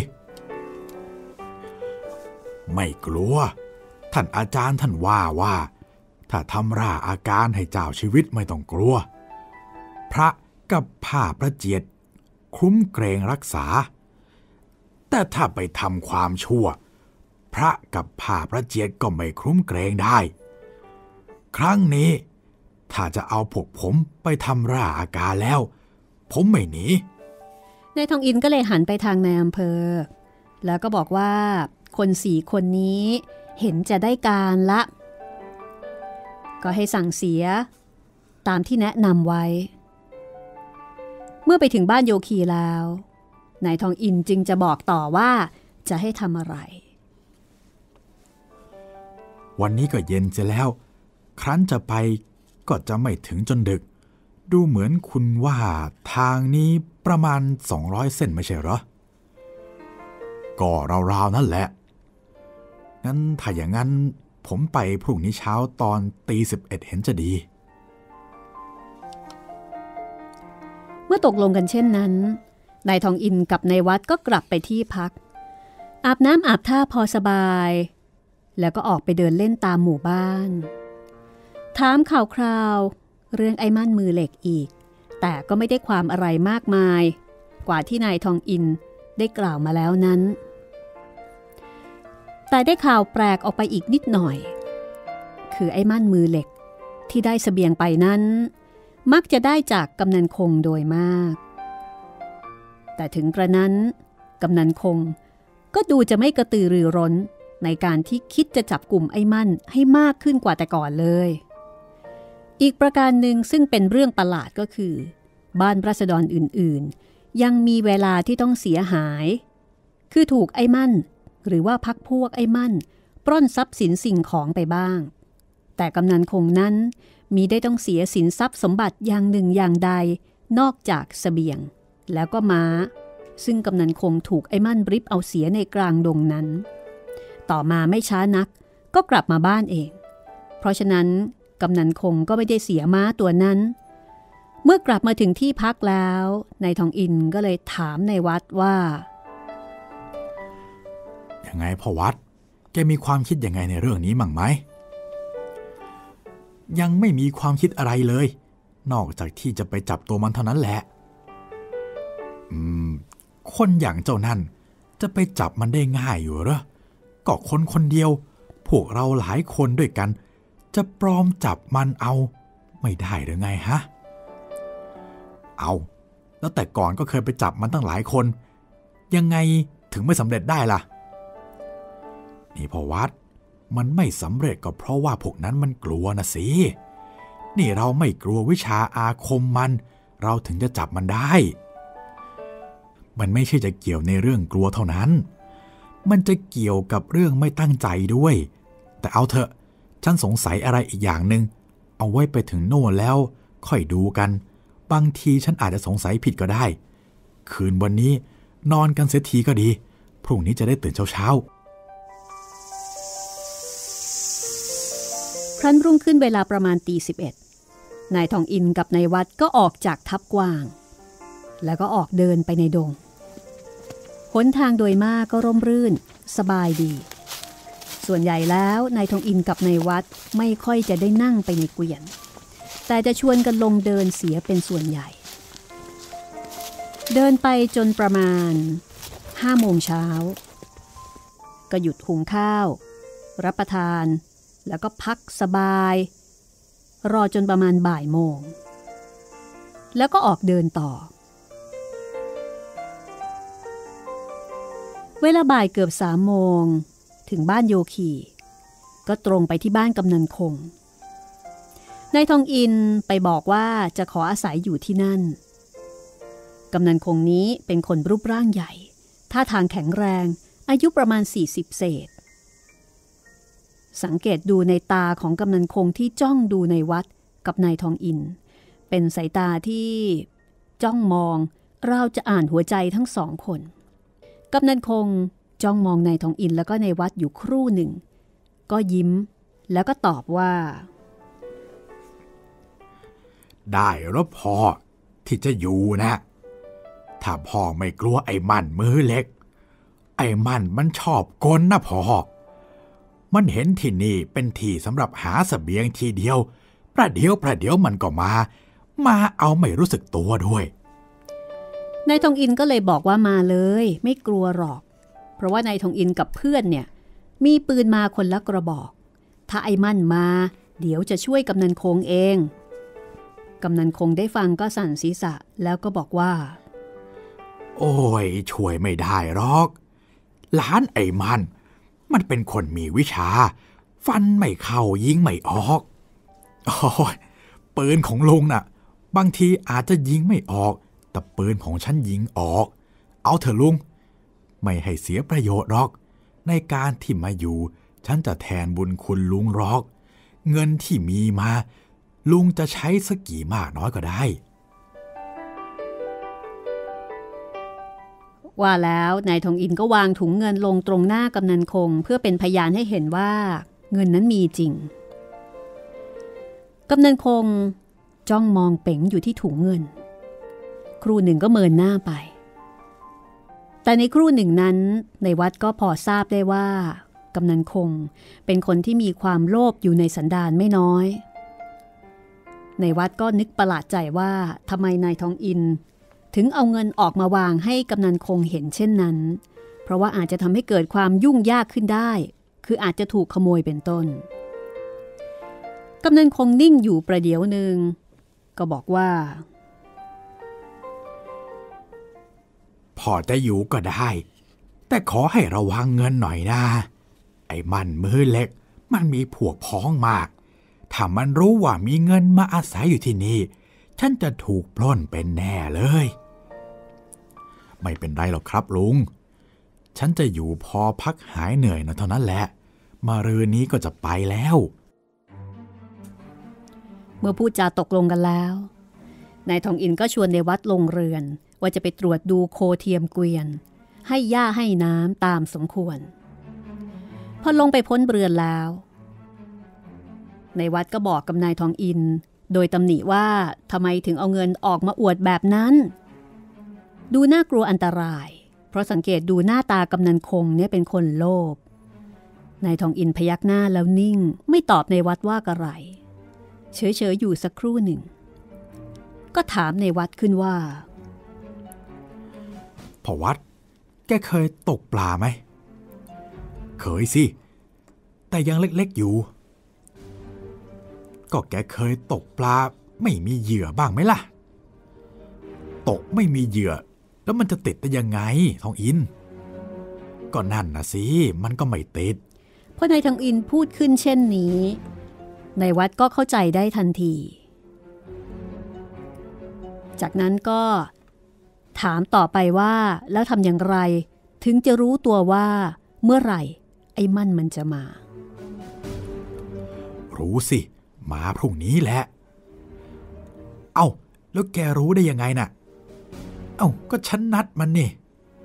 ไม่กลัวท่านอาจารย์ท่านว่าว่าถ้าทำราอาการให้เจ้าชีวิตไม่ต้องกลัวพระกับผ้าประเจียดคุ้มเกรงรักษาแต่ถ้าไปทำความชั่วพระกับผ้าประเจียดก็ไม่คุ้มเกรงได้ครั้งนี้ถ้าจะเอาพวกผมไปทำราอาการแล้วผมไม่หนีนายทองอินก็เลยหันไปทางนายอำเภอแล้วก็บอกว่าคนสี่คนนี้เห็นจะได้การละก็ให้สั่งเสียตามที่แนะนำไว้เมื่อไปถึงบ้านโยคีแล้วนายทองอินจึงจะบอกต่อว่าจะให้ทำอะไรวันนี้ก็เย็นจะแล้วครั้นจะไปก็จะไม่ถึงจนดึกดูเหมือนคุณว่าทางนี้ประมาณสองร้อยเส้นไม่ใช่เหรอก็ราวๆนั่นแหละงั้นถ้าอย่างนั้นผมไปพรุ่งนี้เช้าตอนตีสิบเอ็ดเห็นจะดีเมื่อตกลงกันเช่นนั้นนายทองอินกับนายวัดก็กลับไปที่พักอาบน้ำอาบท่าพอสบายแล้วก็ออกไปเดินเล่นตามหมู่บ้านถามข่าวคราวเรื่องไอ้มั่นมือเหล็กอีกแต่ก็ไม่ได้ความอะไรมากมายกว่าที่นายทองอินได้กล่าวมาแล้วนั้นแต่ได้ข่าวแปลกออกไปอีกนิดหน่อยคือไอ้มั่นมือเหล็กที่ได้เสบียงไปนั้นมักจะได้จากกำนันคงโดยมากแต่ถึงกระนั้นกำนันคงก็ดูจะไม่กระตือรือร้นในการที่คิดจะจับกลุ่มไอ้มั่นให้มากขึ้นกว่าแต่ก่อนเลยอีกประการหนึ่งซึ่งเป็นเรื่องประหลาดก็คือบ้านราษฎรอื่นๆยังมีเวลาที่ต้องเสียหายคือถูกไอ้มั่นหรือว่าพักพวกไอ้มั่นปล้นทรัพย์สินสิ่งของไปบ้างแต่กำนันคงนั้นมีได้ต้องเสียสินทรัพย์สมบัติอย่างหนึ่งอย่างใดนอกจากเสบียงแล้วก็ม้าซึ่งกำนันคงถูกไอ้มั่นริบเอาเสียในกลางดงนั้นต่อมาไม่ช้านักก็กลับมาบ้านเองเพราะฉะนั้นกำนันคงก็ไม่ได้เสียม้าตัวนั้นเมื่อกลับมาถึงที่พักแล้วนายทองอินก็เลยถามในวัดว่ายังไงพ่อวัดแกมีความคิดยังไงในเรื่องนี้มั่งไหมยังไม่มีความคิดอะไรเลยนอกจากที่จะไปจับตัวมันเท่านั้นแหละอืมคนอย่างเจ้านั่นจะไปจับมันได้ง่ายอยู่เหรอก็คนคนเดียวพวกเราหลายคนด้วยกันจะปลอมจับมันเอาไม่ได้หรือไงฮะเอาแล้วแต่ก่อนก็เคยไปจับมันตั้งหลายคนยังไงถึงไม่สำเร็จได้ล่ะนี่พ่อวัดมันไม่สำเร็จก็เพราะว่าพวกนั้นมันกลัวนะสินี่เราไม่กลัววิชาอาคมมันเราถึงจะจับมันได้มันไม่ใช่จะเกี่ยวในเรื่องกลัวเท่านั้นมันจะเกี่ยวกับเรื่องไม่ตั้งใจด้วยแต่เอาเถอะฉันสงสัยอะไรอีกอย่างหนึ่งเอาไว้ไปถึงโน่นแล้วค่อยดูกันบางทีฉันอาจจะสงสัยผิดก็ได้คืนวันนี้นอนกันเสียทีก็ดีพรุ่งนี้จะได้ตื่นเช้าๆครั้นรุ่งขึ้นเวลาประมาณตีสิบเอ็ดนายทองอินกับนายวัดก็ออกจากทับกวางแล้วก็ออกเดินไปในดงหนทางโดยมากก็ร่มรื่นสบายดีส่วนใหญ่แล้วนายทองอินกับนายวัดไม่ค่อยจะได้นั่งไปในเกวียนแต่จะชวนกันลงเดินเสียเป็นส่วนใหญ่เดินไปจนประมาณห้าโมงเช้าก็หยุดหุงข้าวรับประทานแล้วก็พักสบายรอจนประมาณบ่ายโมงแล้วก็ออกเดินต่อเวลาบ่ายเกือบสามโมงถึงบ้านโยคีก็ตรงไปที่บ้านกำนันคงนายทองอินไปบอกว่าจะขออาศัยอยู่ที่นั่นกำนันคงนี้เป็นคนรูปร่างใหญ่ท่าทางแข็งแรงอายุประมาณสี่สิบเศษสังเกตดูในตาของกำนันคงที่จ้องดูในวัดกับนายทองอินไปเป็นสายตาที่จ้องมองราวจะอ่านหัวใจทั้งสองคนกำนันคงจ้องมองนายทองอินแล้วก็นายวัดอยู่ครู่หนึ่งก็ยิ้มแล้วก็ตอบว่าได้แล้วพ่อที่จะอยู่นะถ้าพ่อไม่กลัวไอ้มันมือเล็กไอ้มันมันชอบกลนะพ่อมันเห็นที่นี่เป็นที่สำหรับหาเสบียงทีเดียวประเดี๋ยวประเดี๋ยวมันก็มามาเอาไม่รู้สึกตัวด้วยนายทองอินก็เลยบอกว่ามาเลยไม่กลัวหรอกเพราะว่านายทองอินกับเพื่อนเนี่ยมีปืนมาคนละกระบอกถ้าไอ้มั่นมาเดี๋ยวจะช่วยกำนันคงเองกำนันคงได้ฟังก็สั่นศีรษะแล้วก็บอกว่าโอ้ยช่วยไม่ได้หรอกหลานไอ้มันมันเป็นคนมีวิชาฟันไม่เข้ายิงไม่ออกโอ้ยปืนของลุงน่ะบางทีอาจจะยิงไม่ออกแต่ปืนของฉันยิงออกเอาเถอะลุงไม่ให้เสียประโยชน์หรอกในการที่มาอยู่ฉันจะแทนบุญคุณลุงหรอกเงินที่มีมาลุงจะใช้สักกี่มากน้อยก็ได้ว่าแล้วนายทองอินก็วางถุงเงินลงตรงหน้ากำนันคงเพื่อเป็นพยานให้เห็นว่าเงินนั้นมีจริงกำนันคงจ้องมองเป๋งอยู่ที่ถุงเงินครู่หนึ่งก็เมินหน้าไปแต่ในครู่หนึ่งนั้นในวัดก็พอทราบได้ว่ากำนันคงเป็นคนที่มีความโลภอยู่ในสันดานไม่น้อยในวัดก็นึกประหลาดใจว่าทำไมนายทองอินถึงเอาเงินออกมาวางให้กำนันคงเห็นเช่นนั้นเพราะว่าอาจจะทำให้เกิดความยุ่งยากขึ้นได้คืออาจจะถูกขโมยเป็นต้นกำนันคงนิ่งอยู่ประเดี๋ยวหนึ่งก็บอกว่าพอจะอยู่ก็ได้แต่ขอให้ระวังเงินหน่อยนะไอ้มันมือเล็กมันมีพวกพ้องมากถ้ามันรู้ว่ามีเงินมาอาศัยอยู่ที่นี่ฉันจะถูกปล้นเป็นแน่เลยไม่เป็นไรหรอกครับลุงฉันจะอยู่พอพักหายเหนื่อยนะเท่านั้นแหละมารืนนี้ก็จะไปแล้วเมื่อพูดจาตกลงกันแล้วนายทองอินก็ชวนในวัดลงเรือนว่าจะไปตรวจดูโคเทียมเกวียนให้หญ้าให้น้ำตามสมควรพอลงไปพ้นเรือนแล้วในวัดก็บอกกับนายทองอินโดยตำหนิว่าทำไมถึงเอาเงินออกมาอวดแบบนั้นดูน่ากลัวอันตรายเพราะสังเกตดูหน้าตากำนันคงเนี่ยเป็นคนโลภนายทองอินพยักหน้าแล้วนิ่งไม่ตอบในวัดว่าอะไรเฉยๆอยู่สักครู่หนึ่งก็ถามในวัดขึ้นว่าพ่อวัดแกเคยตกปลาไหมเคยสิแต่ยังเล็กๆอยู่ก็แกเคยตกปลาไม่มีเหยื่อบ้างไหมล่ะตกไม่มีเหยื่อแล้วมันจะติดได้ยังไงทองอินก็นั่นนะสิมันก็ไม่ติดพอนายทองอินพูดขึ้นเช่นนี้ในวัดก็เข้าใจได้ทันทีจากนั้นก็ถามต่อไปว่าแล้วทำอย่างไรถึงจะรู้ตัวว่าเมื่อไหร่ไอ้มั่นมันจะมารู้สิมาพรุ่งนี้แหละเอ้าแล้วแกรู้ได้ยังไงน่ะเอ้าก็ฉันนัดมันนี่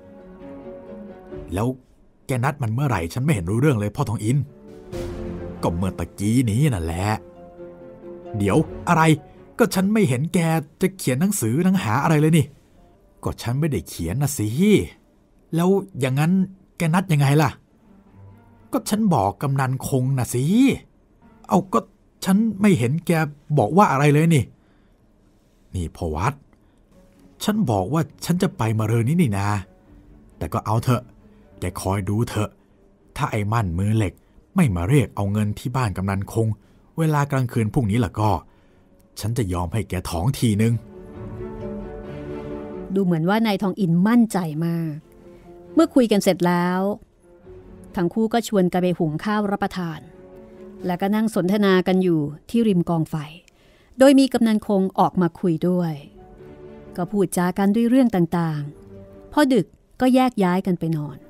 แล้วแกนัดมันเมื่อไหร่ฉันไม่เห็นรู้เรื่องเลยพ่อทองอินก็เมื่อตะกี้นี้นั่นแหละเดี๋ยวอะไรก็ฉันไม่เห็นแกจะเขียนหนังสือหนังหาอะไรเลยนี่ก็ฉันไม่ได้เขียนนะสิแล้วอย่างนั้นแกนัดยังไงล่ะก็ฉันบอกกำนันคงนะสิเอาก็ฉันไม่เห็นแกบอกว่าอะไรเลยนี่นี่พ่อวัดฉันบอกว่าฉันจะไปมะรืนนี้นี่นาแต่ก็เอาเถอะแกคอยดูเถอะถ้าไอ้มั่นมือเหล็กไม่มาเรียกเอาเงินที่บ้านกำนันคงเวลากลางคืนพรุ่งนี้ล่ะก็ฉันจะยอมให้แกท้องทีนึงดูเหมือนว่านายทองอินมั่นใจมากเมื่อคุยกันเสร็จแล้วทั้งคู่ก็ชวนกันไปหุงข้าวรับประทานแล้วก็นั่งสนทนากันอยู่ที่ริมกองไฟโดยมีกำนันคงออกมาคุยด้วยก็พูดจากันด้วยเรื่องต่างๆพอดึกก็แยกย้ายกันไปนอน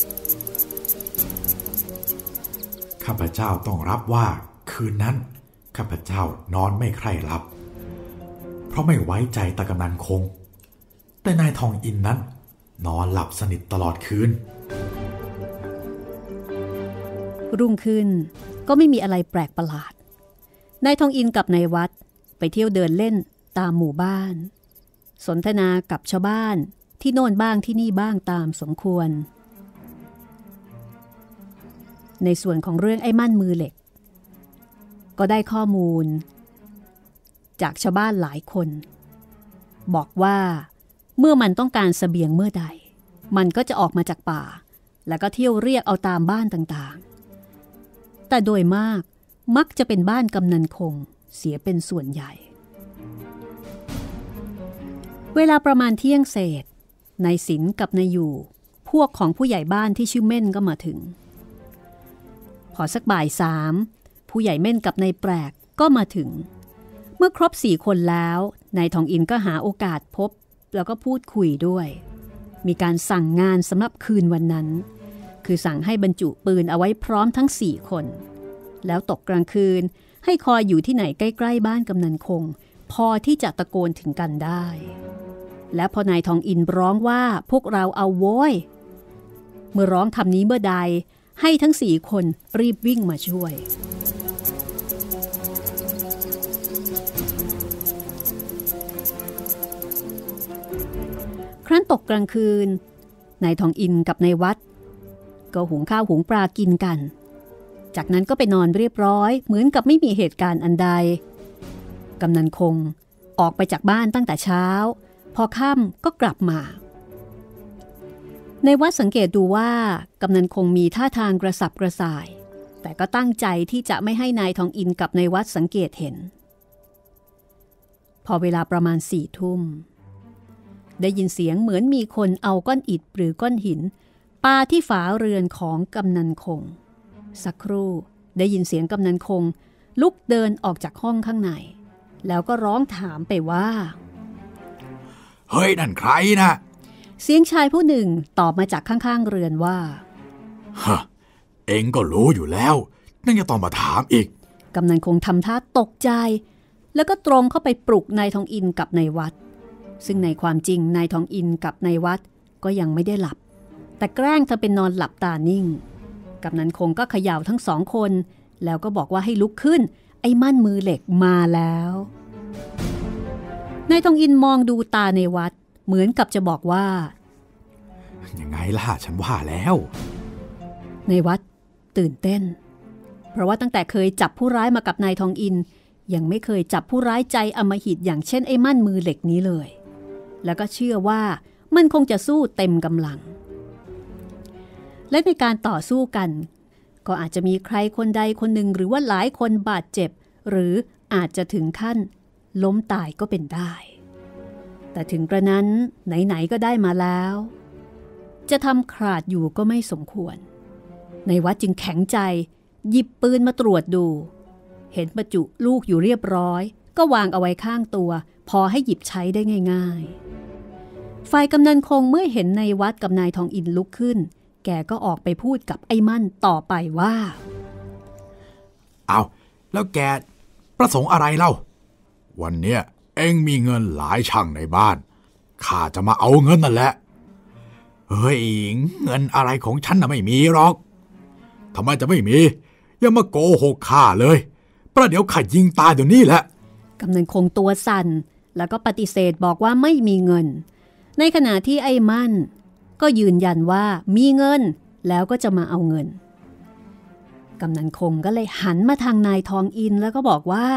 ข้าพเจ้าต้องรับว่าคืนนั้นข้าพเจ้านอนไม่ใคร่หลับเพราะไม่ไว้ใจตากำนันคงแต่นายทองอินนั้นนอนหลับสนิทตลอดคืนรุ่งขึ้นก็ไม่มีอะไรแปลกประหลาดนายทองอินกับนายวัดไปเที่ยวเดินเล่นตามหมู่บ้านสนทนากับชาวบ้านที่โน่นบ้างที่นี่บ้างตามสมควรในส่วนของเรื่องไอ้มั่นมือเหล็กก็ได้ข้อมูลจากชาวบ้านหลายคนบอกว่าเมื่อมันต้องการเสบียงเมื่อใดมันก็จะออกมาจากป่าแล้วก็เที่ยวเรียกเอาตามบ้านต่างๆแต่โดยมากมักจะเป็นบ้านกำนันคงเสียเป็นส่วนใหญ่เวลาประมาณเที่ยงเศษนายศิลป์กับนายอยู่พวกของผู้ใหญ่บ้านที่ชื่อเม่นก็มาถึงพอสักบ่ายสามผู้ใหญ่เม่นกับนายแปลกก็มาถึงเมื่อครบสี่คนแล้วนายทองอินก็หาโอกาสพบแล้วก็พูดคุยด้วยมีการสั่งงานสำหรับคืนวันนั้นคือสั่งให้บรรจุปืนเอาไว้พร้อมทั้งสี่คนแล้วตกกลางคืนให้คอยอยู่ที่ไหนใกล้ๆบ้านกำนันคงพอที่จะตะโกนถึงกันได้และพอนายทองอินร้องว่าพวกเราเอาโว้ยเมื่อร้องคำนี้เมื่อใดให้ทั้งสี่คนรีบวิ่งมาช่วยครั้นตกกลางคืนนายทองอินกับนายวัดก็หุงข้าวหุงปลากินกันจากนั้นก็ไปนอนเรียบร้อยเหมือนกับไม่มีเหตุการณ์อันใดกำนันคงออกไปจากบ้านตั้งแต่เช้าพอค่ำก็กลับมาในวัดสังเกตดูว่ากำนันคงมีท่าทางกระสับกระส่ายแต่ก็ตั้งใจที่จะไม่ให้นายทองอินกับนายวัดสังเกตเห็นพอเวลาประมาณสี่ทุ่มได้ยินเสียงเหมือนมีคนเอาก้อนอิฐหรือก้อนหินปาที่ฝาเรือนของกำนันคงสักครู่ได้ยินเสียงกำนันคงลุกเดินออกจากห้องข้างในแล้วก็ร้องถามไปว่าเฮ้ยนั่นใครนะเสียงชายผู้หนึ่งตอบมาจากข้างๆเรือนว่าฮะเอ็งก็รู้อยู่แล้วนั่นจะต้องมาถามอีกกำนันคงทำท่าตกใจแล้วก็ตรงเข้าไปปลุกนายทองอินกับนายวัดซึ่งในความจริงนายทองอินกับนายวัดก็ยังไม่ได้หลับแต่แกล้งทำเป็นนอนหลับตานิ่งกำนันคงก็เขย่าทั้งสองคนแล้วก็บอกว่าให้ลุกขึ้นไอ้มั่นมือเหล็กมาแล้วนายทองอินมองดูตาในวัดเหมือนกับจะบอกว่ายังไงล่ะฉันว่าแล้วในวัดตื่นเต้นเพราะว่าตั้งแต่เคยจับผู้ร้ายมากับนายทองอินยังไม่เคยจับผู้ร้ายใจอำมหิตอย่างเช่นไอ้มั่นมือเหล็กนี้เลยแล้วก็เชื่อว่ามันคงจะสู้เต็มกำลังและในการต่อสู้กันก็อาจจะมีใครคนใดคนหนึ่งหรือว่าหลายคนบาดเจ็บหรืออาจจะถึงขั้นล้มตายก็เป็นได้แต่ถึงกระนั้นไหนๆก็ได้มาแล้วจะทำขาดอยู่ก็ไม่สมควรในวัดจึงแข็งใจหยิบปืนมาตรวจดูเห็นบรรจุลูกอยู่เรียบร้อยก็วางเอาไว้ข้างตัวพอให้หยิบใช้ได้ง่ายๆฝ่ายกำนันคงเมื่อเห็นในวัดกับนายทองอินลุกขึ้นแกก็ออกไปพูดกับไอ้มั่นต่อไปว่าเอาแล้วแกประสงค์อะไรเล่าวันเนี้ยเอ็งมีเงินหลายช่างในบ้านข้าจะมาเอาเงินนั่นแหละเฮ้ยเงินอะไรของฉันน่ะไม่มีหรอกทำไมจะไม่มีอย่ามาโกหกข้าเลยประเดี๋ยวข้ายิงตายเดี๋ยวนี้แหละกำนันคงตัวสั่นแล้วก็ปฏิเสธบอกว่าไม่มีเงินในขณะที่ไอ้มั่นก็ยืนยันว่ามีเงินแล้วก็จะมาเอาเงินกำนันคงก็เลยหันมาทางนายทองอินแล้วก็บอกว่า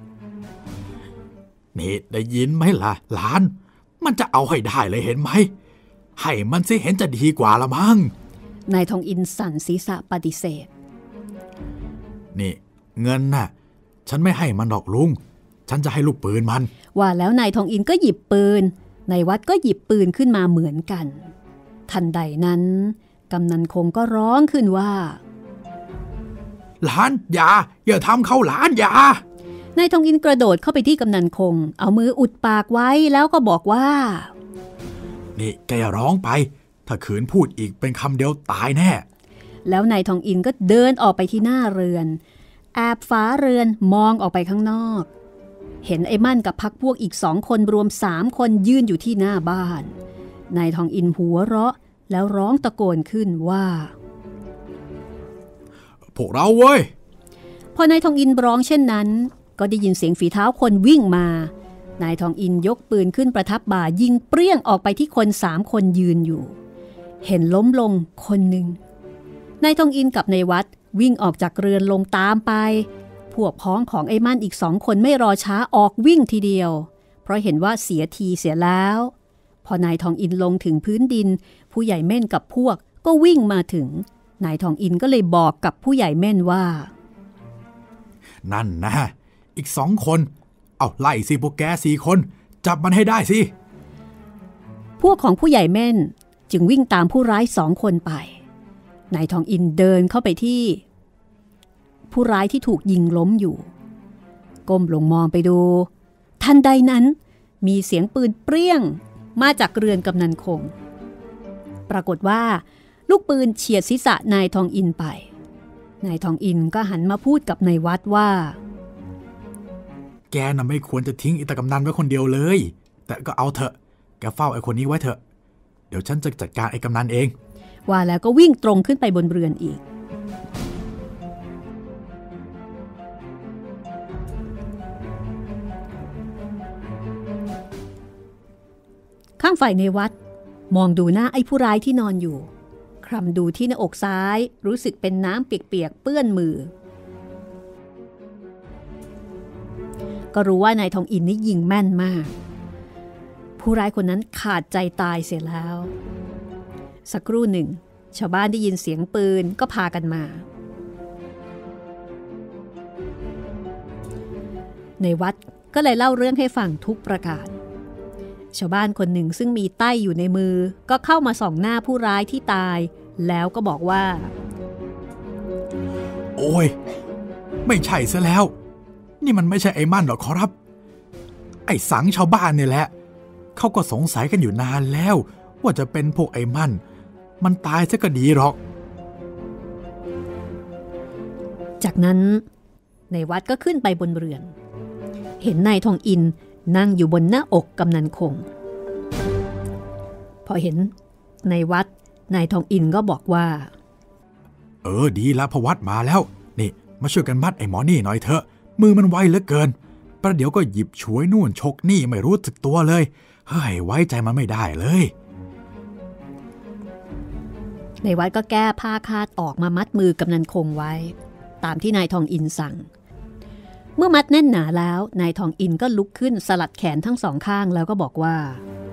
นี่ได้ยินไหมล่ะหลานมันจะเอาให้ได้เลยเห็นไหมให้มันสิเห็นจะดีกว่าละมั้งนายทองอินสั่นศีรษะปฏิเสธนี่เงินน่ะฉันไม่ให้มันดอกลุงฉันจะให้ลูกปืนมันว่าแล้วนายทองอินก็หยิบปืนนายวัดก็หยิบปืนขึ้นมาเหมือนกันทันใดนั้นกำนันคงก็ร้องขึ้นว่าหลานอย่าอย่าทำเขาหลานอย่านายทองอินกระโดดเข้าไปที่กำนันคงเอามืออุดปากไว้แล้วก็บอกว่านี่แกอย่าร้องไปถ้าขืนพูดอีกเป็นคำเดียวตายแน่แล้วนายทองอินก็เดินออกไปที่หน้าเรือนแอบฝาเรือนมองออกไปข้างนอกเห็นไอ้มั่นกับพรรคพวกอีกสองคนรวมสามคนยืนอยู่ที่หน้าบ้านนายทองอินหัวเราะแล้วร้องตะโกนขึ้นว่าพวกเราเว้ยพอนายทองอินร้องเช่นนั้นก็ได้ยินเสียงฝีเท้าคนวิ่งมานายทองอินยกปืนขึ้นประทับบ่ายิงเปรี้ยงออกไปที่คนสามคนยืนอยู่เห็นล้มลงคนหนึ่งนายทองอินกับนายวัดวิ่งออกจากเรือนลงตามไปพวกพ้องของไอ้มั่นอีกสองคนไม่รอช้าออกวิ่งทีเดียวเพราะเห็นว่าเสียทีเสียแล้วพอนายทองอินลงถึงพื้นดินผู้ใหญ่เม่นกับพวกก็วิ่งมาถึงนายทองอินก็เลยบอกกับผู้ใหญ่เม่นว่านั่นนะอีกสองคนเอาไล่สิพวกแกสี่คนจับมันให้ได้สิพวกของผู้ใหญ่เม่นจึงวิ่งตามผู้ร้ายสองคนไปนายทองอินเดินเข้าไปที่ผู้ร้ายที่ถูกยิงล้มอยู่ก้มลงมองไปดูทันใดนั้นมีเสียงปืนเปรี้ยงมาจากเรือนกำนันคงปรากฏว่าลูกปืนเฉียดศีรษะนายทองอินไปนายทองอินก็หันมาพูดกับนายวัดว่าแกน่ะไม่ควรจะทิ้งอิตากำนันไว้คนเดียวเลยแต่ก็เอาเถอะแกเฝ้าไอ้คนนี้ไว้เถอะเดี๋ยวฉันจะจัดการไอ้กำนันเองว่าแล้วก็วิ่งตรงขึ้นไปบนเรือนอีกข้างฝ่ายในวัดมองดูหน้าไอ้ผู้ร้ายที่นอนอยู่คลำดูที่หน้าอกซ้ายรู้สึกเป็นน้ำเปียกๆเปื้อนมือก็รู้ว่านายทองอินนี่ยิงแม่นมากผู้ร้ายคนนั้นขาดใจตายเสียแล้วสักครู่หนึ่งชาวบ้านได้ยินเสียงปืนก็พากันมาในวัดก็เลยเล่าเรื่องให้ฟังทุกประการชาวบ้านคนหนึ่งซึ่งมีใต้อยู่ในมือก็เข้ามาส่องหน้าผู้ร้ายที่ตายแล้วก็บอกว่าโอ้ยไม่ใช่ซะแล้วนี่มันไม่ใช่ไอ้มั่นหรอกขอรับไอ้สังชาวบ้านเนี่ยแหละเขาก็สงสัยกันอยู่นานแล้วว่าจะเป็นพวกไอ้มั่นมันตายซะก็ดีหรอกจากนั้นในวัดก็ขึ้นไปบนเรือนเห็นนายทองอินนั่งอยู่บนหน้าอกกำนันคงพอเห็นในวัดนายทองอินก็บอกว่าเออดีละพวัดมาแล้วนี่มาช่วยกันมัดไอ้หมอนี่หน่อยเถอะมือมันไวเหลือเกินประเดี๋ยวก็หยิบฉวยนู่นชกนี่ไม่รู้สึกตัวเลยเฮ้ยไว้ใจมันไม่ได้เลยในวัดก็แก้ผ้าคาดออกมามัดมือกำนันคงไว้ตามที่นายทองอินสั่งเมื่อมัดแน่นหนาแล้วนายทองอินก็ลุกขึ้นสลัดแขนทั้งสองข้างแล้วก็บอกว่า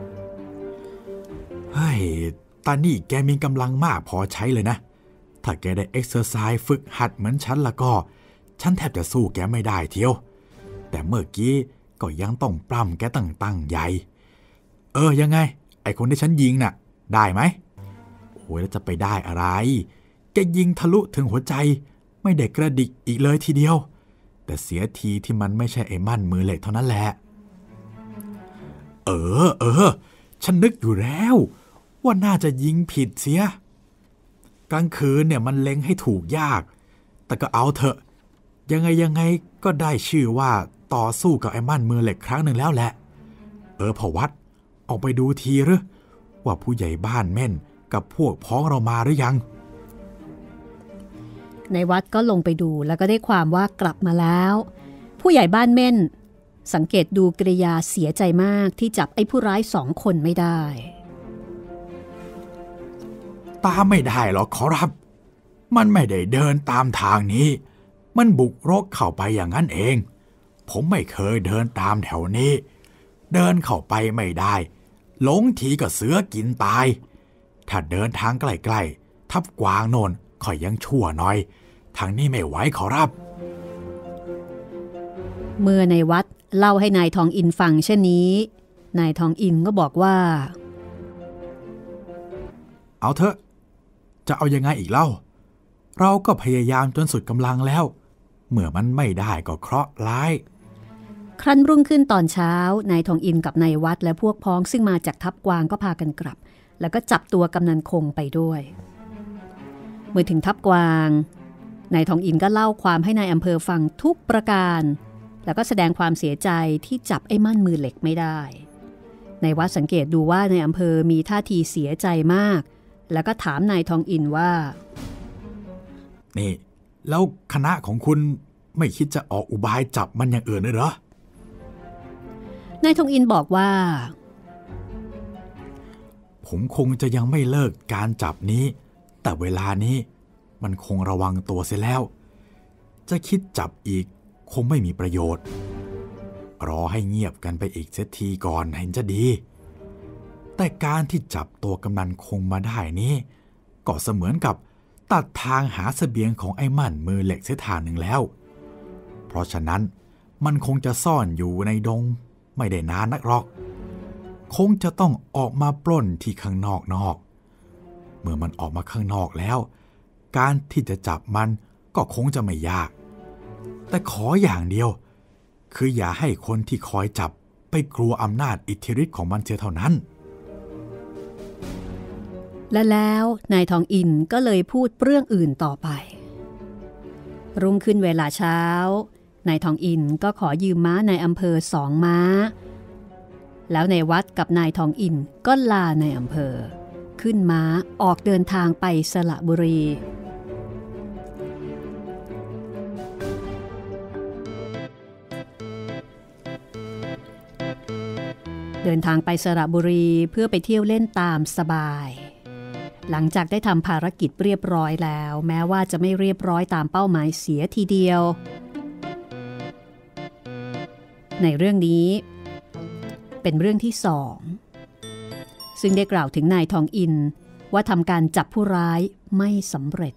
เฮ้ยตานี่แกมีกำลังมากพอใช้เลยนะถ้าแกได้เอ็กเซอร์ไซส์ฝึกหัดเหมือนฉันละก็ฉันแทบจะสู้แกไม่ได้เทียวแต่เมื่อกี้ก็ยังต้องปล้ำแกตั้งตั้งใหญ่เออยังไงไอคนที่ฉันยิงน่ะได้ไหมโอ้ยแล้วจะไปได้อะไรแกยิงทะลุถึงหัวใจไม่ได้กระดิกอีกเลยทีเดียวแต่เสียทีที่มันไม่ใช่ไอ้มั่นมือเหล็กเท่านั้นแหละเออเออฉันนึกอยู่แล้วว่าน่าจะยิงผิดเสียกลางคืนเนี่ยมันเล็งให้ถูกยากแต่ก็เอาเถอะยังไงยังไงก็ได้ชื่อว่าต่อสู้กับไอ้มั่นมือเหล็กครั้งหนึ่งแล้วแหละเออพอวัดออกไปดูทีหรือว่าผู้ใหญ่บ้านเม่นกับพวกพ้องเรามาหรือยังในวัดก็ลงไปดูแล้วก็ได้ความว่ากลับมาแล้วผู้ใหญ่บ้านเม่นสังเกตดูกริยาเสียใจมากที่จับไอ้ผู้ร้ายสองคนไม่ได้ตามไม่ได้หรอกขอรับมันไม่ได้เดินตามทางนี้มันบุกรุกเข้าไปอย่างนั้นเองผมไม่เคยเดินตามแถวนี้เดินเข้าไปไม่ได้หลงทีก็เสือกินตายถ้าเดินทางใกล้ๆทับกวางโน่นค่อยยังชั่วหน่อยทางนี้ไม่ไหวขอรับเมื่อในวัดเล่าให้นายทองอินฟังเช่นนี้นายทองอินก็บอกว่าเอาเถอะจะเอายังไงอีกเล่าเราก็พยายามจนสุดกำลังแล้วเมื่อมันไม่ได้ก็เคราะห์ร้ายครั้นรุ่งขึ้นตอนเช้านายทองอินกับนายวัดและพวกพ้องซึ่งมาจากทับกวางก็พากันกลับแล้วก็จับตัวกำนันคงไปด้วยเมื่อถึงทับกวางนายทองอินก็เล่าความให้นายอำเภอฟังทุกประการแล้วก็แสดงความเสียใจที่จับไอ้มั่นมือเหล็กไม่ได้นายวัดสังเกตดูว่านายอำเภอมีท่าทีเสียใจมากแล้วก็ถามนายทองอินว่านี่แล้วคณะของคุณไม่คิดจะออกอุบายจับมันอย่างอื่นเลยเหรอนายทองอินบอกว่าผมคงจะยังไม่เลิกการจับนี้แต่เวลานี้มันคงระวังตัวเสียแล้วจะคิดจับอีกคงไม่มีประโยชน์รอให้เงียบกันไปอีกเสียทีก่อนเห็นจะดีแต่การที่จับตัวกำนันคงมาได้นี้ก็เสมือนกับตัดทางหาเสบียงของไอ้มั่นมือเหล็กเสียทางหนึ่งแล้วเพราะฉะนั้นมันคงจะซ่อนอยู่ในดงไม่ได้นานนักหรอกคงจะต้องออกมาปล้นที่ข้างนอกนอกเมื่อมันออกมาข้างนอกแล้วการที่จะจับมันก็คงจะไม่ยากแต่ขออย่างเดียวคืออย่าให้คนที่คอยจับไปกลัวอำนาจอิทธิฤทธิ์ของมันเสียเท่านั้นและแล้วนายทองอินก็เลยพูดเรื่องอื่นต่อไปรุ่งขึ้นเวลาเช้านายทองอินก็ขอยืมม้านายอำเภอสองม้าแล้วนายวัดกับนายทองอินก็ลานายอำเภอขึ้นม้าออกเดินทางไปสระบุรีเดินทางไปสระบุรีเพื่อไปเที่ยวเล่นตามสบายหลังจากได้ทำภารกิจเรียบร้อยแล้วแม้ว่าจะไม่เรียบร้อยตามเป้าหมายเสียทีเดียวในเรื่องนี้เป็นเรื่องที่สองซึ่งได้กล่าวถึงนายทองอินว่าทำการจับผู้ร้ายไม่สำเร็จ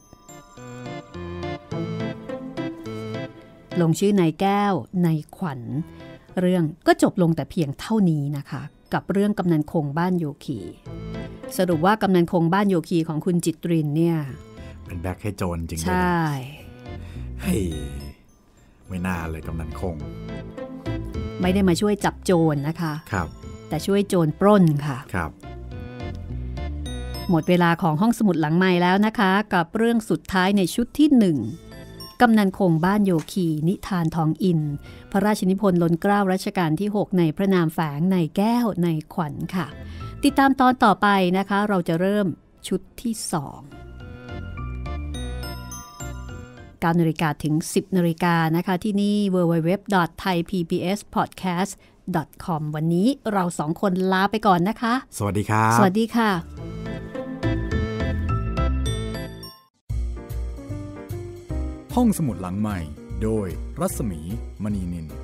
ลงชื่อนายแก้วนายขวัญเรื่องก็จบลงแต่เพียงเท่านี้นะคะกับเรื่องกำนันคงบ้านโยคีสรุปว่ากำนันคงบ้านโยคีของคุณจิตรินเนี่ยเป็นแบ็คให้โจรจริงๆใช่เฮ้ยไม่น่าเลยกำนันคงไม่ได้มาช่วยจับโจรนะคะครับแต่ช่วยโจรปล้นค่ะครับหมดเวลาของห้องสมุดหลังไมค์แล้วนะคะกับเรื่องสุดท้ายในชุดที่หนึ่งกำนันคงบ้านโยคีนิทานทองอินพระราชนิพนธ์ล้นเกล้ารัชกาลที่หกในพระนามแฝงในแก้วในขวัญค่ะติดตามตอนต่อไปนะคะเราจะเริ่มชุดที่สองเก้านาฬิกาถึงสิบนาฬิกานะคะที่นี่ ดับเบิลยู ดับเบิลยู ดับเบิลยู ดอท ไทย พี บี เอส พอดแคสต์ ดอท คอม วันนี้เราสองคนลาไปก่อนนะคะสวัสดีครับสวัสดีค่ะห้องสมุดหลังใหม่โดยรัศมีมณีนิน